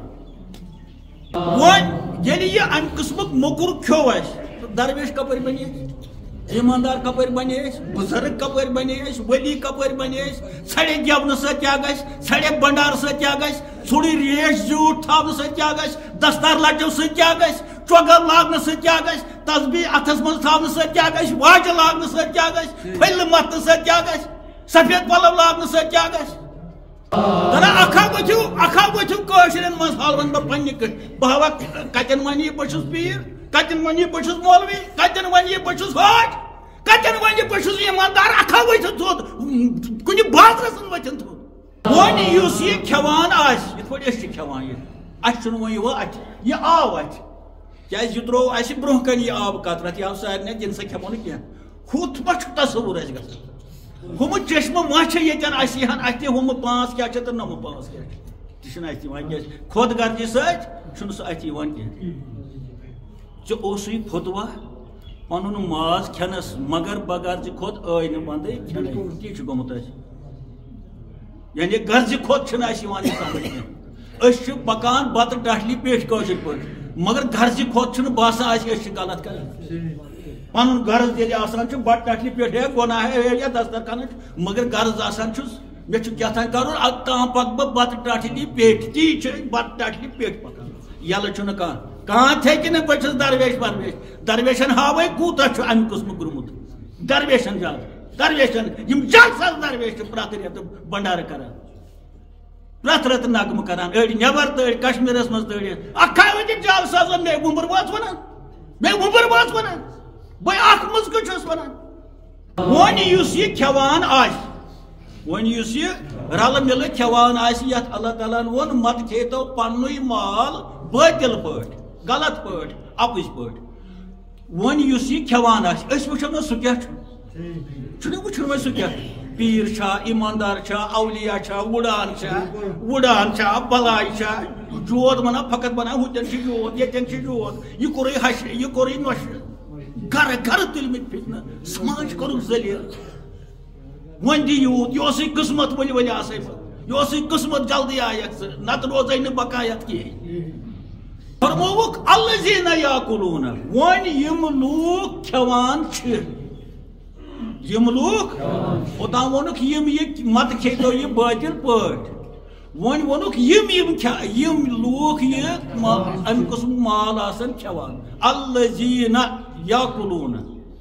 وۄنۍ ییٚلہِ یہِ امہِ قٕسمُک موٚکُر کھیوٚو اَسہِ درویش کپٲرۍ بنے ایماندار کپر بنے بزرگ کپر بنے ولی کپر بنے سڑے گیون ست کیا گھس سڑے بنڈار ست کیا گھس ژھوڑی ریش زیوٹ تھاونہ ست کیا گھس دستار لٹو ست کیا گھس چوگل لاگنہ ست کیا گھس تسبیح اتھس من تھاونہ ست کیا گھس واجہ لاگنہ ست کیا گھس پھلہ متنہ ست کیا گھس سفید پلو لاگنہ ست کیا گھس ترا اکھا گوتھو اکھا گوتھو کٲشرٮ۪ن منٛز حال ون بہٕ پننہِ کٔٹھۍ بہٕ ہاوکھ کتٮ۪ن ونہِ یہِ بہٕ چھُس پیٖر کتٮ۪ن ونہِ یہِ بہٕ چھُس مولوی کتٮ۪ن ونہِ یہِ بہٕ چھُس حاج کتٮ۪ن ونہِ یہِ بہٕ چھُس ایماندار اکھا ؤتھِتھ تھوٚد کُنہِ بازرس منٛز ؤتھِتھ تھوٚد وۄنۍ یُس یہِ کھٮ۪وان آسہِ یِتھ پٲٹھۍ أسۍ چھِ کھٮ۪وان یہِ اَسہِ چھُنہٕ وۄنۍ یِوان اَتھِ یہِ آو اَتھِ کیٛازِ یہِ ترٛوو اَسہِ برٛونٛہہ کَنہِ یہِ آبہٕ قطرت یہِ آو سارنٕے یہِ نسا کھٮ۪مو نہٕ کینٛہہ ہُتھ ما چھُ تصوُر اَسہِ گژھان ہُمہٕ چشمہٕ ما چھِ ییٚتٮ۪ن اَسہِ یِہن اَتھِ ہُمہٕ پانٛژھ کیٛاہ چھِ تہٕ نۄمہٕ پانٛژھ کیٛاہ چھِ تہِ چھُنہٕ اَتھِ یِوان کیٛازِ خۄد غرضی سۭتۍ چھُنہٕ سُہ اَتھِ یِوان کینٛہہ ژےٚ اوسُے فتوا پنُن ماز کھٮ۪نس مگر بغیر ژٕ کھوٚت ٲے نہٕ بنٛدٕے کھٮ۪نٕے تی چھُ گوٚمُت اَسہِ یعنی غرضہِ کھۄت چھُنہٕ اَسہِ یِوان یہِ سمجھ کینٛہہ أسۍ چھِ پکان بتہٕ ٹٹھلہِ پیٹھۍ کٲشِر پٲٹھۍ مگر غرضہِ کھۄت چھُنہٕ باسان اَسہِ أسۍ چھِ غلط کران پنُن غرض ییٚلہِ آسان چھُ بتہٕ ٹٹھلہِ پٮ۪ٹھ ہے گۄناہ ہے یا دسترخانٕچ مگر غرض آسان چھُس مےٚ چھُ کیٛاہ تام کرُن اَدٕ تام پکہٕ بہٕ بتہٕ ٹٹھلہِ پیٹھۍ تی چھِ أسۍ بتہٕ ٹٹھلہِ پیٹھۍ پکان یلہٕ چھُنہٕ کانٛہہ کانٛہہ تھیٚکہِ نہٕ بہٕ چھُس درویش پرویش درویشن ہاوے کوٗتاہ چھُ امہِ قٕسمُک روٗدمُت درویشن زیادٕ درویشن یِم جلسس درویش چھِ پرٛٮ۪تھ رٮ۪تہٕ بنڈارٕ کران پرٛٮ۪تھ رٮ۪تہٕ نغمہٕ کران أڑۍ نٮ۪بر تہٕ أڑۍ کشمیٖرس منٛز تہٕ أڑۍ اکھا ؤتھِتھ جلسس مےٚ وُمبر واژ ونان مےٚ وُمبر واژ ونان بہٕ اکھ مٕزکہٕ چھُس ونان وۄنۍ یُس یہِ کھٮ۪وان آسہِ وۄنۍ یُس یہِ رلہٕ مِلہٕ کھٮ۪وان آسہِ یتھ اللہ تعالیٰ ہن ووٚن مت کھیتو پننُے مال باطل پٲٹھۍ غلط پٲٹھۍ اپٕزۍ پٲٹھۍ وۄنۍ یُس یہِ کھٮ۪وان آسہِ أسۍ وٕچھو نہ سُہ کیٛاہ چھُ چھُنہٕ وٕچھُن وۄنۍ سُہ کیٛاہ پیٖر چھا ایماندار چھا اولیا چھا وُڑان چھا وُڑان چھا بلاے چھا جود ونان فقط ونان ہوٚتٮ۪ن چھُ جود ییٚتٮ۪ن چھُ جود یہِ کوٚرُے ہشہِ یہِ کوٚرُے نۄشہِ گرٕ گرٕ تُلمٕتۍ فتنہٕ سماج کوٚرُکھ ذٔلیٖل وۄنۍ دِ یوٗت یہِ اوسُے قٕسمت ؤلۍ ؤلۍ آسے بہٕ یہِ اوسُے قٕسمت جلدی آیکھ ژٕ نتہٕ روزے نہٕ بقا یتھ کِہیٖنۍ فرمووُکھ الذین یاکلوٗن وۄنۍ یِم لوٗکھ کھٮ۪وان چھِ یِم لوٗکھ اوٚتام ووٚنُکھ یِم یہِ متہٕ کھیٚتو یہِ باطل پٲٹھۍ وۄنۍ ووٚنُکھ یِم یِم یِم لوٗکھ یہِ امہِ قٕسمُک مال آسان کھٮ۪وان الذین یاکلوٗن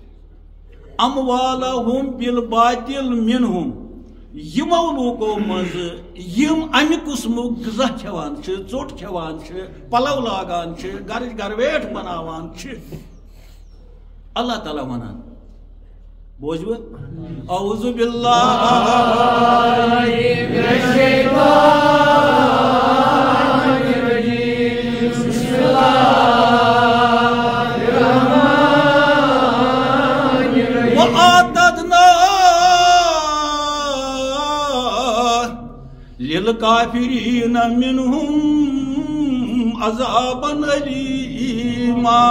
اموالہم بالباطل منہم یِمو لوٗکو منٛزٕ یِم امہِ قٕسمُک غذا کھٮ۪وان چھِ ژوٚٹ کھٮ۪وان چھِ پلو لاگان چھِ گرٕچ گرویٹھ بناوان چھِ اللہ تعالیٰ ونان بوزوٕ اعوذ باللہ من الشیطان الرجیم بسم اللہ الرحمن الرحیم وَأَعْتَدْنَا لِلْكَافِرِينَ مِنْهُمْ عَذَابًا أَلِيمًا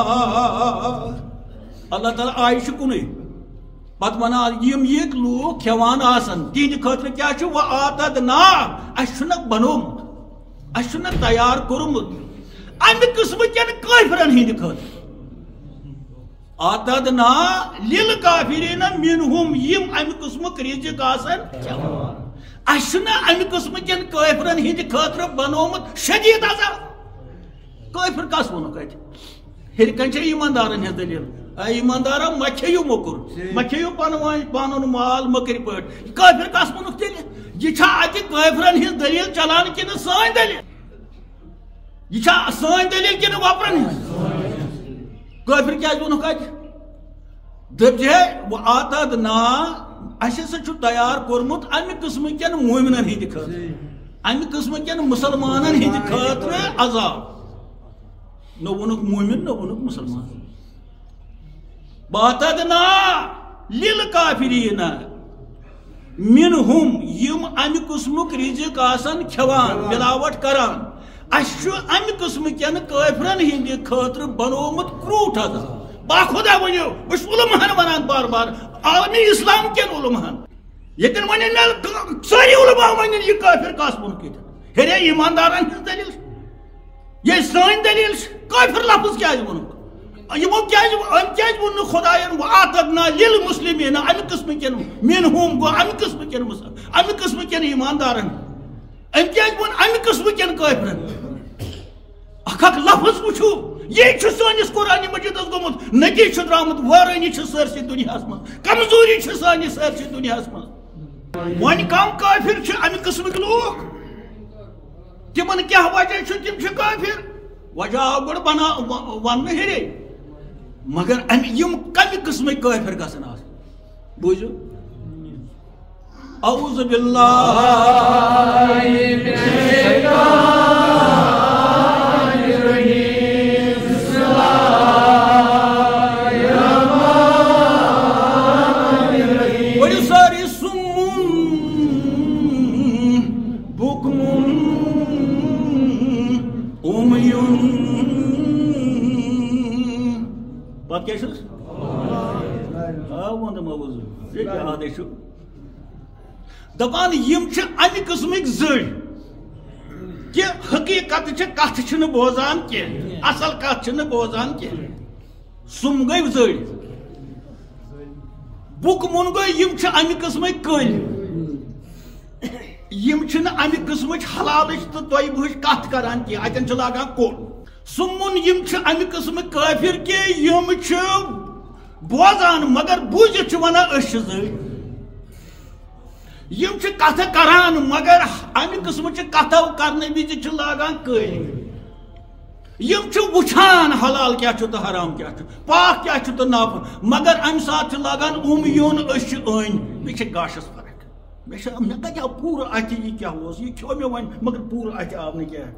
اللہ تعالیٰ آیہِ چھُ کُنُے پتہٕ ونان یِم ییٚتہِ لوٗکھ کھٮ۪وان آسن تِہنٛدِ خٲطرٕ کیٛاہ چھُ وَأَعْتَدْنَا اَسہِ چھُنہ بنومُت اَسہِ چھُنہ تیار کوٚرمُت امہِ قٕسمہٕ کٮ۪ن کٲفرن ہٕنٛدِ خٲطرٕ اعتدنا لِلْکافِریٖنَ مِنْہُم یِم امہِ قٕسمُک رِزق آسن کھٮ۪وان اَسہِ چھُنہ امہِ قٕسمہٕ کٮ۪ن کٲفرن ہٕنٛدِ خٲطرٕ بنومُت شدیٖد عذاب کٲفر کس ووٚنُکھ اتہِ ہیٚرِ کنہِ چھےٚ ایماندارن ہٕنٛز دٔلیٖل اے ایماندارا مہ کھیٚیِو موٚکُر مہ کھیٚیِو پنوٲنۍ پنُن مال مٔکٕرۍ پٲٹھۍ کٲفر کس ووٚنُکھ تیٚلہِ یہِ چھا اتہِ کٲفرن ہٕنٛز دٔلیٖل چلان کِنہٕ سٲنۍ دٔلیٖل یہِ چھا سٲنۍ دٔلیٖل کِنہٕ وۄپرن ہٕنٛز کٲفر کیٛازِ ووٚنُکھ اتہِ دٔپۍ ہے وَأَعْتَدْنَا اَسہِ ہسا چھُ تیار کوٚرمُت امہِ قٕسمہٕ کٮ۪ن مومنن ہٕنٛدِ خٲطرٕ امہِ قٕسمہٕ کٮ۪ن مُسلمانن ہٕنٛدِ خٲطرٕ عذاب نہ ووٚنُکھ مومن نہ ووٚنُکھ مُسلمان وَأَعْتَدْنَا لِلْکَافِریٖنَ مِنْہُم یِم امہِ قٕسمُک رِزق آسان کھٮ۪وان مِلاوٹ کران اَسہِ چھُ امہِ قٕسمہٕ کٮ۪ن کٲفرن ہٕنٛدِ خٲطرٕ بنومُت کرٛوٗٹھ عذاب باخۄدا ؤنِو بہٕ چھُس علماہن ونان بار بار عالمِ اسلام کٮ۪ن علماہن ییٚتٮ۪ن وۄنۍ مےٚ سٲری علما ونن یہِ کٲفر کس ووٚنُکھ ییٚتٮ۪ن ہیٚرے ایماندارن ہٕنٛز دٔلیٖل چھِ ییٚلہِ سٲنۍ دٔلیٖل چھِ کٲفر لفظ کیٛازِ ووٚنُکھ یِمو کیٛازِ أمۍ کیٛازِ ووٚن نہٕ خۄداین وَأَعْتَدْنَا قلنا للمسلمین ام قسم کن منہم گو ام قسم کن ام قسم کن ایماندارن ام کیا ون ام قسم کن کافرن اخ اخ لفظ وچھو یہ سانس قرآن مجیدس گومت نتی درامت وارانی سرسی دنیا من کمزوری سانی سرسی دنیا من ون کم کافر ام قسمک لوگ تمن کیا وجہ تم کافر وجہ آو گوڑ بنا ون ہرے مگر یم کم قسم کافر گھن آ بوزو اعوذ باللہ من الشیطان دپان یم امہ قسمک زڑ کہ حقیقت کت بوزان کی اصل کت بوزان کی سم گئی زڑ بک من گئی یم امہ قسمک کل یم امہ قسمچ حلالچ تو طیبہچ کت کران کی اتن لاگان کول سمن یم امہ قسمک کافر کہ یم بوزان مگر بوزت ونان اش زڑ یم کتھ کران مگر امہ قسم کتو کرنے وز لاگان کل یم وچھان حلال کیا تو حرام کیا پاک کیا تو ناپ مگر ام سات لاگان ام یون اش این مے گاشس فرق مے کتیا پور ات یہ کیا یہ کھو مے ون مگر پور ات آو نا کیا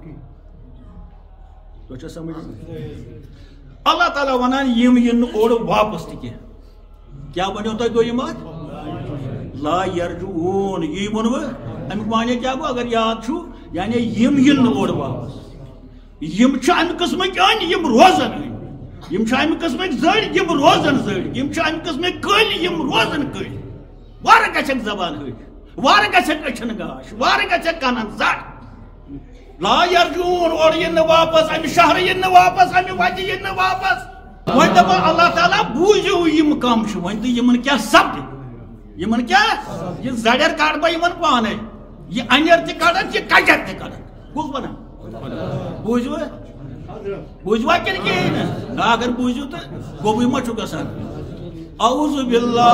تو سمجھ اللہ تعالیٰ ونان یم ین اور واپس تہ کیا ونو تہ دویم ات لا یرجعون یہ ونو امیک معنی کیا گو اگر یاد چھو یعنی یم ین اور واپس یم امہ قسمک ان یم روزن یم امہ قسمک زڑ یم روزن زڑ یم امہ قسمک کل یم روزن کل وار گھک زبان ہٹ وار گھک اچھن گاش وار گھک کنن زڑ لا یرجعون اور ین واپس امہ شہر ین واپس امہ وجہ ین واپس ون دپا اللہ تعالیٰ بوزو یم کم ون تو یمن کیا سپد یمن کیا یہ زڑر کڑ بہ یمن پانے یہ انیر تہ کڑن یہ کجر تہ کڑن کس ونان بوزو بوزوا کن کہین اگر بوزو تو گوبی ما چھو گسان اعوذ باللہ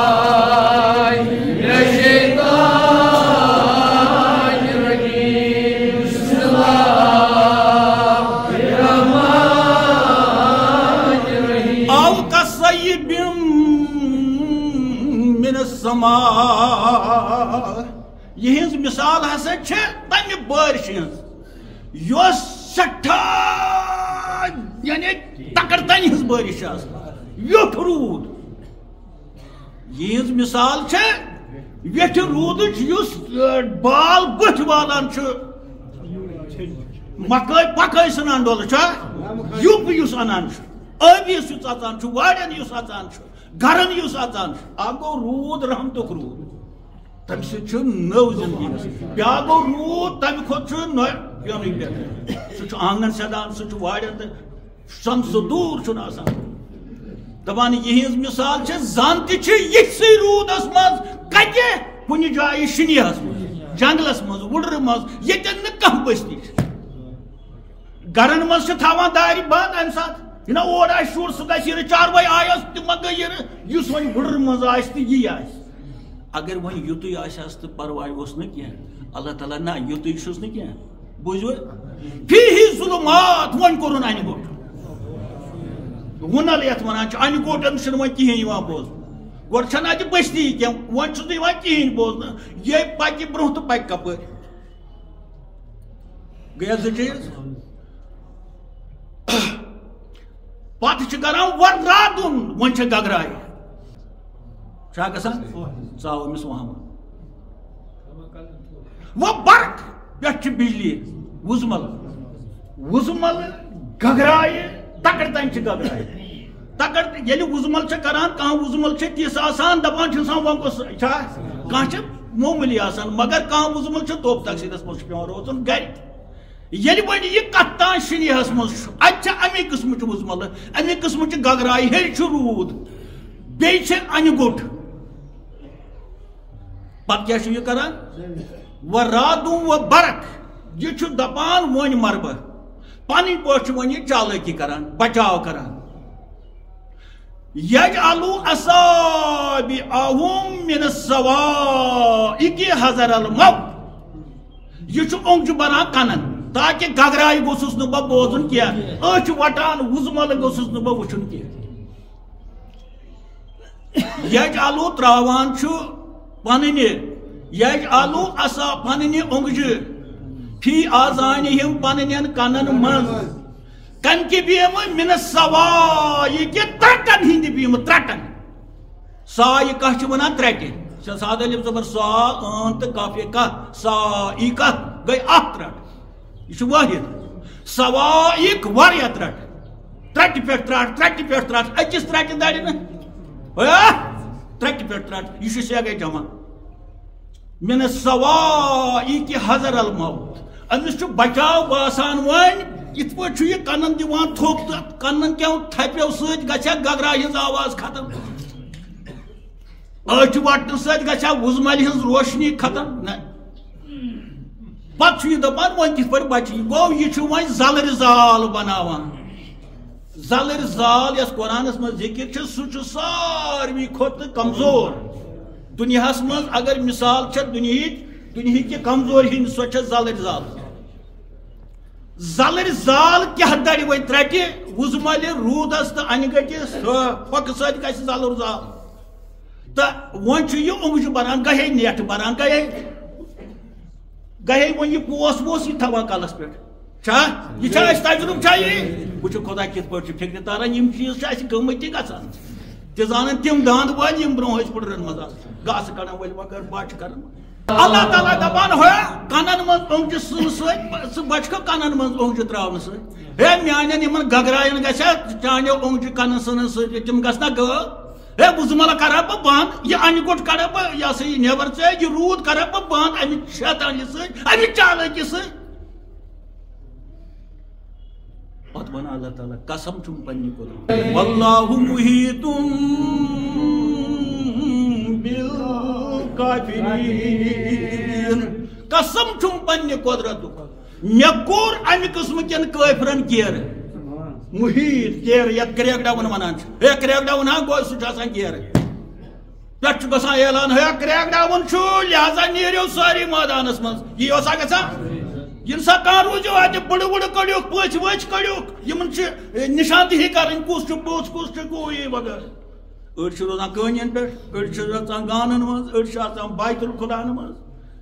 من الشیطان الرجیم بسم اللہ الرحمن الرحیم او کصیب من السماء یہ مثال ہسا تمہ بارش ہز سٹھا یعنی تکر تن ہز بارش ویٹھ رود یہ مثال ویٹھ رود بال بت والان مکئی پکئی سنان ڈول یوپ اس انان ابی اس اچان واڑن اس اچان گرن اس اچان اک گو رود رحمتک رود تم سہ نو زندگی بیا گو رود تمہ کھت پیونی پہ سہ آنگن سدان سہ واڑن سم سہ دور آسان دپان یہ مثال زن تھی رودس مز کتہ کن جائیں شنیہس مز جنگلس مز وڈر مز یتن نہ بستی گرن مز تھوان دار بند امہ سات یہ اور آس شر سہ گھر چاروٲے آیس تہ ما گئی اس وۄنۍ وڈر مز آس تو یہ آس اگر وۄنۍ یُتُے آسٮ۪س تہٕ پرواے اوس نہٕ کینٛہہ اللہ تعالیٰ نہ یُتُے چھُس نہٕ کینٛہہ بوٗزوٕ فیٖہی ظُلُمات وۄنۍ کوٚرُن انہِ گوٚٹ وُنل یتھ ونان انہِ گوٹن چھُنہٕ وۄنۍ کِہیٖنۍ یِوان بوزنہٕ گۄڈٕ چھنہٕ اتہِ بٔستی کینٛہہ وۄنۍ چھُس نہٕ یِوان کِہیٖنۍ بوزنہٕ یہِ پکہِ برونٛہہ تہٕ پکہِ کپٲرۍ گٔیا زٕ چیٖز پتہٕ چھِ کران وۄنۍ راتُن وۄنۍ چھِ گگراے چھا گژھان ژاو أمِس وہمہٕ وۄنۍ برق پٮ۪ٹھ چھِ بجلی وُزمل وُزمل گگرایہِ تکر تن گگرائے تکر یل وُزمل کران کھانا وُزمل تِژھ آسان دپان وۄنۍ گوٚژھ کانٛہہ چھِ معموٗلی آسان مگر کانٛہہ وُزمل توپ تقسیٖدس منٛز چھُ پیٚوان روزُن گرِ ییٚلہِ وۄنۍ یہِ کتھ تام شِنیہس منٛز چھُ اتہِ چھِ امی قٕسمٕچ وُزمل امی قٕسمٕچ گگرایہِ ہیٚرِ چھُ روٗد بیچ ان گوٹ پتہ کیا یہ کران و رادو و برق یہ چھ دپان ون مر بہ پنن پٲٹھۍ ون یہ چالٲکی کران بچاو کران یجعلوا اصابعهم من الصواعق حذر الموت یہ چھ اونگج بنان کنن تاکہ گگرائی گوسس نہ بہ بوزن کیا اچھ وٹان وزمل گوسس نہ بہ وچھن کیا یجعلوا تراوان چھ پنن یجعلوا اصا پنن اونگج فی آذانہم پنن کنن من کن کی بیم من الصواعق ترٹن ہند بیم ترٹن صاعق چھ ونان ترٹن سادہ الف زبر صا ان تو کافی کا صاعق گئی اکھ ترٹ یہ واحد صواعق واریاہ ترٹ ترٹ پہ ترٹ ترٹ پہ ترٹ اکس ترٹ دڑ نا ترٹ پہ ترٹ یہ سے گئی جمع من الصواعق حذر الموت امس بچاو باسان ون ات پہ یہ کنن دان تھوپ تو کنن کیوں تھپو ست گھا گگرا ہز آواز ختم اچھ وٹن ست گھا وزمل ہز روشنی ختم نا پتہ یہ دپان ون کت پہ بچ گو یہ ون زلر زال بناوان زلر زال یس قرآنس من ذکر سہ ساروی کھت کمزور دنیا من اگر مثال دنیا دنیا کی کمزور ہند سو زلر زال زلر زال کیا دڑ و ترٹ وزمل رودس تو ان گٹس پھک ست گھس زلر زال تو ون یہ اونگج بنان گہے نیٹ بنان گہے گہے ون یہ پوس ووس یہ تھوان کلس پہ یہ تجربہ چھ یہ وچ خدا کت پہ فکر تاران یم چیز گمت گھان تہ زانن تم داند ول یم برو پڑرن مز گاس کڑان ول مگر بچ کران اللہ تعالیٰ دپان ہو کنن من اونگج سن ست بچ کنن من اونگج تراؤن ست ہے میان ان گگرائن گھا چانو اونگج کنن سن ست تم گھنا غب ہے وزمل کرا بہ بند یہ ان گوٹ کڑا بہ یہ سا یہ نیبر ژ یہ رود کرا بہ بند امہ شیطانی ست امہ چالکی ست پتہ ون اللہ تعالیٰ قسم چھم پنہ قدرت واللہ محیط بالکافرین قسم چھم پنہ قدرت مے کور امہ قسم کن کافرن گیر محیط گیر یت کریک ڈاون ونان ہے کریک ڈاون ہاں گو سہ آسان گیر پہ گژھان اعلان ہے کریک ڈاون لہذا نیرو ساری میدانس من یہ اوسا گژھان یم سا کان روزو اتہ بڑ بڑ کڑیوک پچ وچ کڑیوک یمن نشاندہی کرن کس چھ پوچ کس چھ گوئی وغیرہ اڑ چھ روزان کٲنین پہ اڑ چھ روزان گانن مز اڑ چھ آسان بیت الخدان مز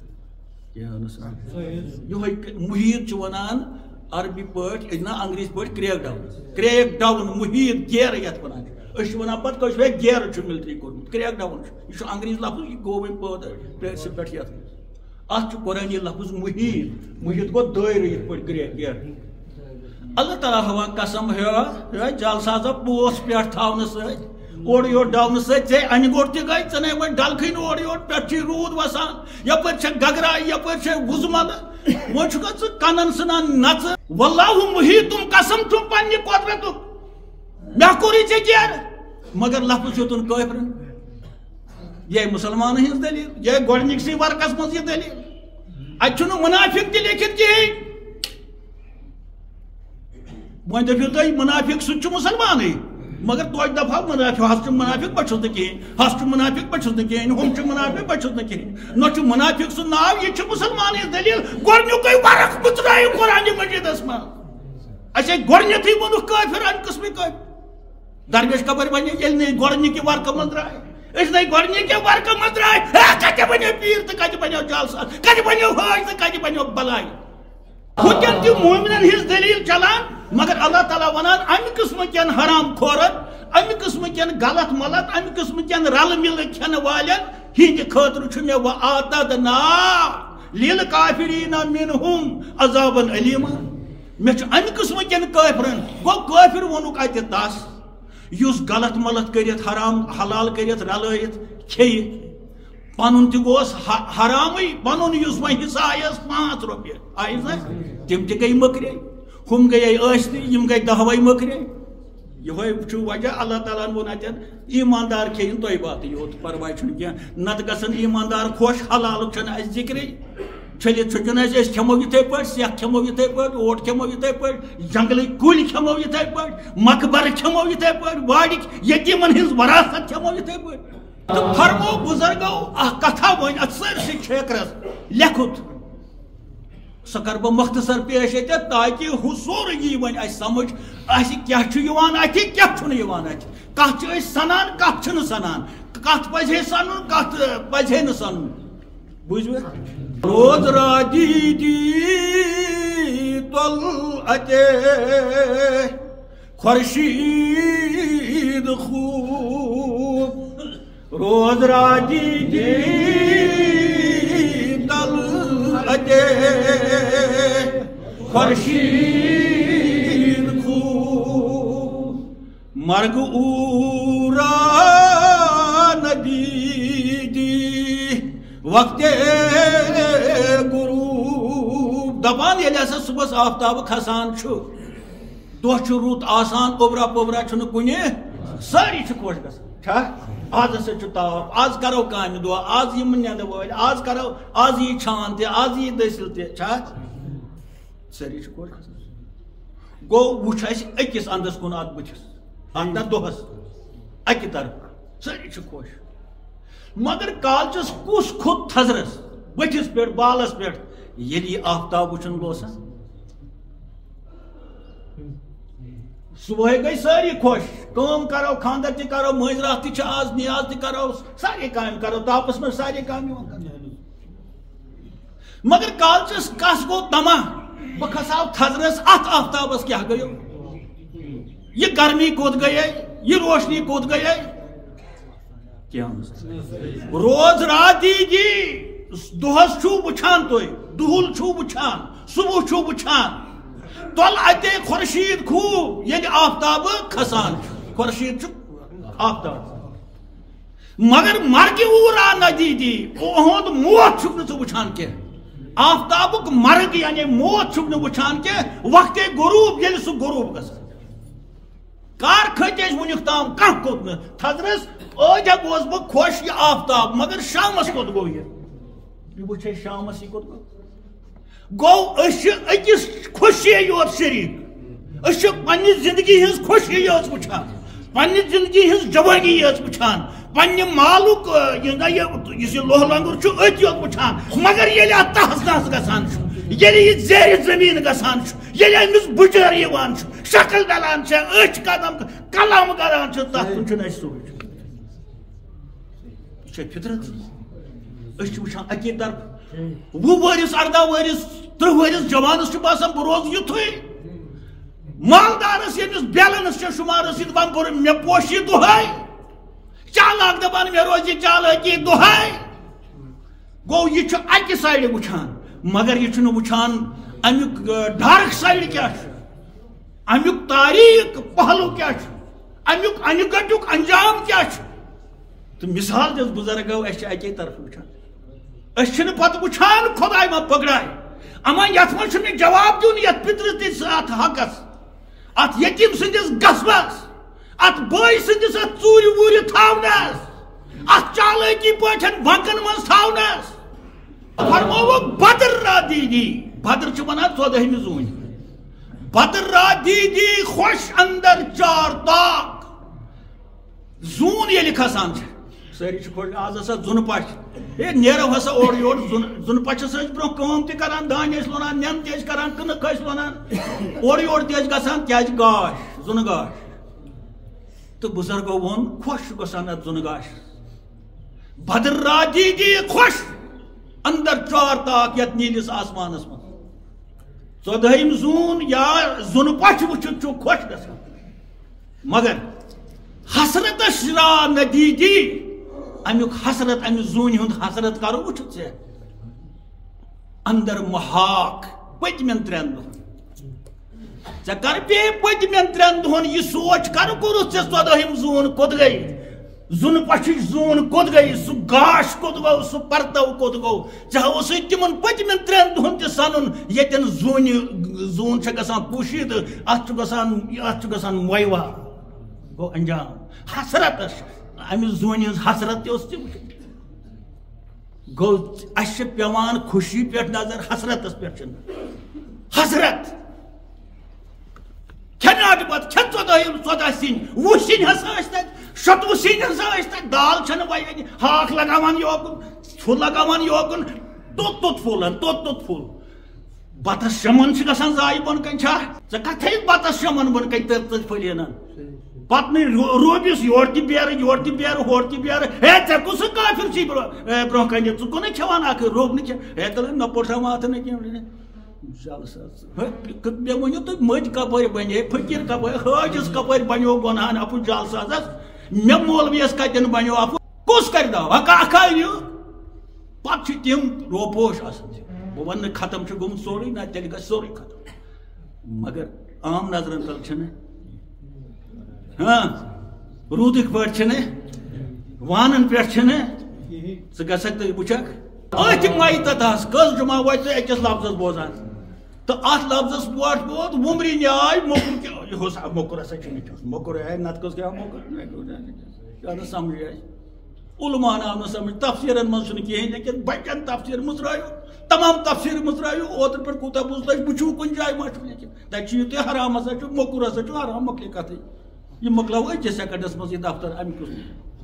یہ محیط چھ ونان عربی پٲٹھۍ نا انگریزی پٲٹھۍ کریک ڈاون کریک ڈاون محیط گیر یتھ ونان أسۍ چھِ ونان پتہٕ کٲشرۍ گیرٕ چھُ ملٹری کوٚرمُت کریک ڈاون یہ انگریزی لفظ یہ گوٚو وۄنۍ پٲدٕ پریسہِ پٮ۪ٹھ یتھ ات قرآنی لفظ محیط محیط گو دائر یہ پہ گیر اللہ تعالیٰ ہاں قسم ہے جل سازا پوس پہ تھونے ست اور یور ڈاؤن ست ے ان گوٹ تہ گئی ژے ون ڈلکھن اور یور پہ رود وسان یپر گگرائی یپر وزمل ون ژٕ کنن ژھنان نژ واللہ محیط قسم چھم پنہ قدرت مے کوری ژے گیر مگر لفظ یوتن کافرن یہ مسلمان ہز دلیل یہ گۄڈنِکسٕے ورقس مز یہ دلیل اتہ منافق تہ لیکھت کہین وۄنۍ دٔپِو تُہۍ منافق سُہ چھُ مسلمانٕے مگر توتہِ دپہو منافق ہس چھُ منافق بہٕ چھُس نہٕ کہین ہس چھُ منافق بہٕ چھُس نہٕ کہین ہُم چھُ منافق بہٕ چھُس نہٕ کہین نہ چھُ منافق سُنٛد ناو یہِ چھُ مسلمان ہٕنٛز دلیل گۄڈنیُکُے ورق مٕژرٲیِو قرآنہِ مجیٖدس منٛز اَسے گۄڈنیٚتھٕے ووٚنُکھ کٲفِر اَمہِ قٕسمٕکۍ کٲفِر درمیش کپٲرۍ بنے ییٚلہِ نہٕ گۄڈنِکہِ ورقہٕ منٛز درٛاے اس نے گۄڈنِکہِ ورقہٕ منٛز درٛاے کتہِ بنیو پیٖر تہٕ کتہِ بنیو جلسہٕ کتہِ بنیو حٲج تہٕ کتہِ بنیو بلاے وٕنکٮ۪ن تہِ مومنن ہٕنٛز دلیٖل چلان مگر اللہ تعالیٰ ونان امہِ قٕسمہٕ کٮ۪ن حرام کھورن امہِ قٕسمہٕ کٮ۪ن غلط ملت امہِ قٕسمہٕ کٮ۪ن رلہٕ مِلہٕ کھٮ۪نہٕ والٮ۪ن ہٕنٛدِ خٲطرٕ چھُ مےٚ وَآتَدْنَا لِلْکَافِریٖنَ مِنْہُم عَذَابًا أَلیٖمًا مےٚ چھُ امہِ قٕسمہٕ کٮ۪ن کٲفرن گوٚو کٲفِر ووٚنُکھ اتہِ تس یُس غلط ملت کٔرِتھ حرام حلال کٔرِتھ رلٲیِتھ کھیٚیہِ پنُن تہِ گوس حرامٕے پنُن یُس وۄنۍ حِصہٕ آیس پانٛژھ رۄپیہِ آیہِ نہ تِم تہِ گٔے مٔکرے ہُم گٔیے ٲسۍ تہِ یِم گٔے دہوے مٔکرے یہ وجہ اللہ تعالیٰ وون اتن ایماندار کھین طیبات یوت پرواہ کی نت گژھن ایماندار خوش حلال اس ذکر چھلت چھکن اس کھمو یتھے پہ سیخ کھمو یتھے پہ اوٹ کھمو یتھے پہ جنگل کل کھمو یتھے پہ مقبر کھمو یتھے پہ واڑک یتیمن ہز وراثت کھمو یتھے پہ تو فرمو بزرگو اخ کتھا ون ات سرسی ٹھیکرس لیکھت سہ کر بہ مختصر پیش اتھ تاکہ ہو سورے یہ ون اس سمجھ اس کیا چھ یوان اتھ کیا چھن یوان اتھ کتھ چھ اس سنان کتھ چھن سنان کتھ پزے سنن کتھ پزے نہ سنن بوزو روز رادی دی تل اتے خورشید خوب روز رادی دی تل اتے خورشید خوب مرگ اورا ندی دی وقت غروب دپان یل ہسا صبح آفتاب کھسان دہ روت آسان اوبرا پوبرا چھ کن ساری خوش گا آز ہسا تاپ آز کرو کام دہ آز یم نیند ول آز کرو آز یہ چھان تہ آز یہ دسل تہ ساری خوش گا گو وچ اس اکس اندس کن ات بتس ات دہس اکہ طرف ساری خوش مگر کالچس کس کھت تھزرس بتس پہ بالس پہ یل یہ آفتاب وچن بوسان صبح گئی ساری خوش کام کرو خاندر تہ کرو مز رات تہ آز نیاز تہ کرو ساری کام کرو تاپس میں ساری کام مگر کالچس کس گو تما بہ کھساو تھزرس ات آفتابس کیا گیو یہ گرمی کوت گئی یہ روشنی کوت گئی روز رات جی دہس چھو وچھان تھی دہل چھو وچھان صبح چھو وچھان تل اتے خورشید خوب یل آفتاب کھسان خورشید آفتاب مگر مرگ اورا ندی دی اہد موت چھک نہ وچھان کی آفتابک مرگ یعنی موت چھک نہ وچھان کی وقت غروب یل سہ غروب گژھان کار کھت ونیک تام کھانا کھوت نا تھزرس آج گوس بہ خوش یہ آفتاب مگر شامس کوت گو یہ وچھے شامس یہ کوت گو گو اس اکس خوشی یوت شریک اس پنہ زندگی ہز خوشی یوت وچھان پنہ زندگی ہز جوانی یوت وچھان پنہ مالک یہ لوہ لنگر ات یوت وچھان مگر یل ات تہس نہس گژھان یل یہ زیر زمین گژھان یل امس بچر یوان شکل ڈلان اچھ قدم کلام کران تتھ کن اس سوچ یہ فطرت اس وچھان اکی طرف وہ ورس اردہ ورس ترہ ورس جوانس باسان بہ روز یتھے مالدارس یمس بیلنس شمارس یہ دپان بر مے پوشی دہائی چالاک دپان مے روز یہ چالاکی دہائی گو یہ اکہ سائڈ وچھان مگر یہ وچھان امیک ڈارک سائڈ کیا امیک تاریخ پہلو کیا امیک انگٹک انجام کیا تو مثال دس بزرگو اس اکی طرف وچھان اس پتہ وچھان خدائے ما پگڑائے اما یت من جواب دن یت پترس ات حقس ات یتیم سندس غصبس ات بٲے سندس ات ژوٗرِ ووٗرِ تھاونس ات چالاکی پٲٹھۍ بنکن منٛز تھاونس فرمووُکھ بدر را دیدی بدر چھُ ونان ژۄدہمہِ زوٗنہِ بدر را دیدی خوش اندر چار تاک زوٗن ییٚلہِ کھسان چھِ ساری خوش آز ہسا زن پچ ہے نیرو ہسا اور یور زن پچس برو کام تہ کران دان ٲسۍ لونان نٮ۪ن تہ ٲسۍ کران کٕنٕک ٲسۍ لونان اور یور تہ ٲسۍ گژھان کیازِ گاش زُنہٕ گاش تہٕ بُزرگو ووٚن خۄش چھُ گژھان اتھ زُنہٕ گاش بدر را دیدی خوش اندر چار تاک یتھ نیٖلِس آسمانس منٛز ژۄدہِم زوٗن یا زُنہٕ پچ وٕچھِتھ چھُ خۄش گژھان مگر حسرتس را ندیدی امیک حسرت امہ زون ہند حسرت کرو وچھت ژے اندر محاق پتمن ترین دہن ژے کر پے پتمن ترین دہن یہ سوچ کر کور ژے ژۄدہِم زون کوٚت گئی زون پچھچ زون کوٚت گئی سہ گاش کوٚت گو سہ پرتو کوٚت گو ژے ہاوس تمن پتمن ترین دہن تہ سنن یتن زون زون چھ گژھان پوشید ات چھ گژھان ات چھ گژھان مویوا گو انجام حسرت امس زونہ ہز حسرت تہ گو اس پیوان خوشی پہ نظر حسرتس پہ حسرت کھناٹ پتہ کھے ژۄدہ ژۄدہ سِنۍ وُہ سِنۍ ہسا ٲسۍ تتہِ شتوُہ سِنۍ ہسا ٲسۍ تتہِ دال چھنہٕ وۄنۍ ہاکھ لگاوان یوکُن پھُل لگاوان یوکُن توٚت توٚت پھُل توٚت توٚت پھُل بتس شمن گژھان ضایع بۄن کَنۍ چھا ژےٚ کتھ تھٲیِتھ بتس شمن بۄن کَنۍ تٔرۍ تٔرۍ پھٔلۍ انان پتہٕ نہٕ روبِس یورٕ تہِ بیرٕ یورٕ تہِ بیرٕ ہورٕ تہِ بیرٕ ہے ژےٚ کُس کافر چھُے برونٛہہ کَنہِ ژٕ کُنٕے کھٮ۪وان اکھ روب نہٕ کینٛہہ ہے تیٚلہِ نہ پوٚٹھا ماتھٕ نہٕ کینٛہہ چل سا مےٚ ؤنِو تُہۍ مٔتۍ کپٲرۍ بنے فقیٖر کپٲرۍ حٲجِس کپٲرۍ بنیو گۄنہان اپُز جلسازس مےٚ مولوِیس کتٮ۪ن بنیو اپُز کُس کرِ دعوا کاکھ أنِو پتہٕ چھِ تِم روپوش آسان بہٕ ونہٕ نہٕ ختم چھُ گوٚمُت سورُے نہ تیٚلہِ گژھِ سورُے ختم مگر عام نظرن تل چھِنہٕ ہاں روٗدٕکۍ پٲٹھۍ چھِنہٕ وانن پٮ۪ٹھ چھِنہٕ ژٕ گژھکھ تہٕ وٕچھکھ أتھۍ مایتتس کٔژ جُمعہ وٲتۍ ژٕ أکِس لفظس بوزان تہٕ اتھ لفظس پٲٹھۍ گوٚو وُمرِ نیاے موٚکُر کیٛاہ یہِ اوس موٚکُر ہسا چھُ نہٕ موٚکُر ہے نتہٕ کٔژ کیٛاہ موٚکُر کیٛاہ نہٕ سمجھے اَسہِ علمان آو نہٕ سمجھ تفسیٖرن منٛز چھُنہٕ کِہیٖنۍ لیکن بچن تفسیٖر مٔژرٲیِو تمام تفسیٖر مٔژرٲیِو اوترٕ پٮ۪ٹھ کوٗتاہ بوٗز تۄہہِ وٕچھِو کُنہِ جایہِ ما چھُ لیکن تتہِ چھُ یہِ تہِ حرام ہسا چھُ موٚکُر ہسا چھُ حرام مۄکلے کتھٕے یہِ مۄکلاو أکِس سیکنڈس منٛز یہِ دفتر امہِ کُس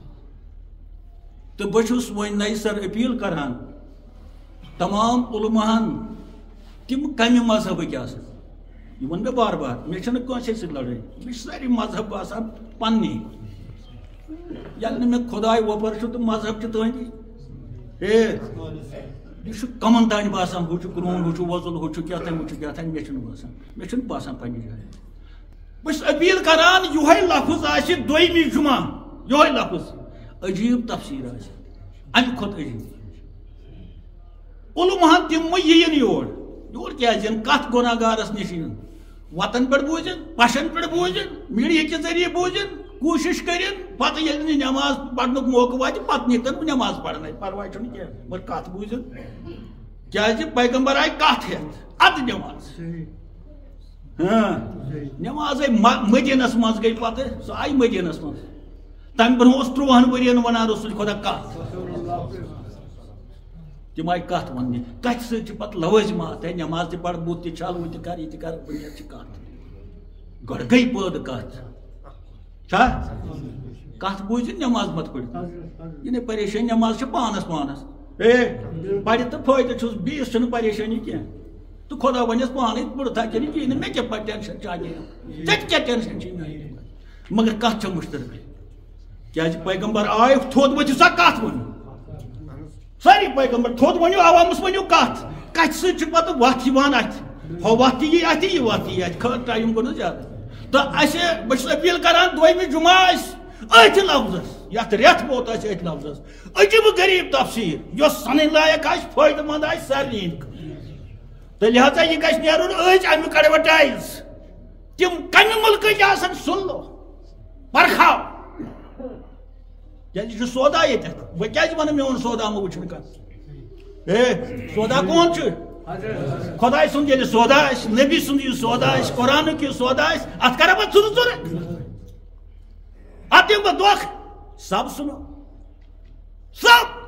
تہٕ بہٕ چھُس وۄنۍ نَیہِ سر أپیٖل کران تمام علماہن تِم کمہِ مذہبٕکۍ آسان یہِ ووٚن مےٚ بار بار مےٚ چھنہٕ کٲنٛسے سۭتۍ لڑٲے مےٚ چھِ سٲری مذہب باسان پننی ییٚلہِ نہٕ مےٚ خۄداے وۄپر چھُ تہٕ مذہب چھِ تُہنٛدی ہے یہِ چھُ کمن تانۍ باسان ہُہ چھُ کرٛوٗن ہُہ چھُ وۄزُل ہُہ چھُ کیٛاہ تانۍ ہُہ چھُ کیٛاہ تانۍ مےٚ چھُنہٕ باسان مےٚ چھُنہٕ باسان پننہِ جایہِ بہٕ چھُس أپیٖل کران یِہوے لفظ آسہِ دوٚیمہِ جُمعہ یِہوے لفظ عجیٖب تفسیٖر آسہِ امہِ کھۄتہٕ عجیٖب علماہن تِم مہ یِیِن یور یور کیٛازِ یِن کتھ گۄناہ گارس نِش یِن وتن پٮ۪ٹھ بوٗزِن پشن پٮ۪ٹھ بوٗزِن میٖڈیا کہِ ذٔریعہٕ بوٗزِن کوٗشش کٔرِن پتہٕ ییٚلہِ نہٕ نٮ۪ماز پرنُک موقعہٕ واتہِ پتہٕ نیٖتن نٮ۪ماز پرنٲے پرواے چھُنہٕ کینٛہہ مگر کتھ بوٗزِن کیٛازِ پیغمبر آیہِ کتھ ہٮ۪تھ ادٕ نٮ۪ماز ہاں نٮ۪ماز آیہِ مدیٖنس منٛز گٔے پتہٕ سۄ آیہِ مدیٖنس منٛز تمہِ برونٛہہ اوس ترٛوہن ؤرین ونان رسول خۄدا کتھ تِم آیہِ کتھ وننہِ کتھِ سۭتۍ چھِ پتہٕ لوٲزمات ہے نٮ۪ماز تہِ پر بُتھ تہِ چھل ہُہ تہِ کر یہِ تہِ کر بُنیاد چھِ کتھ گۄڈٕ گٔے پٲدٕ کتھ چھا کتھ بوٗزِتھ نٮ۪ماز مت پٔرِتھ یہِ نَے پریشٲنی نٮ۪ماز چھِ پانس پانس ہے پرِ تہٕ فٲیدٕ چھُس بیٚیِس چھُنہٕ پریشٲنی کینٛہہ تہٕ خۄدا ونٮ۪س پانے پوٚرُتھا کِنہٕ کِہیٖنۍ نہٕ مےٚ کیٛاہ پتہٕ ٹینشن چانہِ ژےٚ تہِ کیٛاہ ٹینشن چھُے میانہِ مگر کتھ چھےٚ مُشترک کیٛازِ پیغمبر آے تھوٚد ؤتھِو سا کتھ ؤنِو سٲری پیغمبر تھوٚد ؤنِو عوامس ؤنِو کتھ کتھِ سۭتۍ چھُ پتہٕ وتھ یِوان اتھِ ہۄ وتھ تہِ یی اتھِ یہِ وتھ تہِ یی اتھِ خٲر ٹایم گوٚو نہٕ زیادٕ تہٕ اسہِ بہٕ چھُس أپیٖل کران دوٚیمہِ جُمعہ آسہِ أتھۍ لفظس یتھ رٮ۪تھ ووت آسہِ أتھۍ لفظس عجیٖب غریٖب تفسیٖر یۄس سنٕنۍ لایق آسہِ فٲیدٕ منٛد آسہِ سارنٕے تہٕ لہذا یہِ گژھِ نیرُن أزۍ امیُک ایڈوَٹایز تِم کمہِ مُلکٕکۍ آسن سُن لو پرکھاو کیٛازِ یہِ چھُ سودا ییٚتٮ۪تھ بہٕ کیٛازِ وَنہٕ میون سودا مہ وٕچھُن کانٛہہ ہے سودا کون چھُ خۄداے سُنٛد ییٚلہِ سودا آسہِ نبی سُنٛد یہِ سودا آسہِ قرآنُک یہِ سودا آسہِ اتھ کرا بہٕ ژھُرٕ ژھُرٕ اتھ دِمہٕ بہٕ دۄکھ سب سُنو سب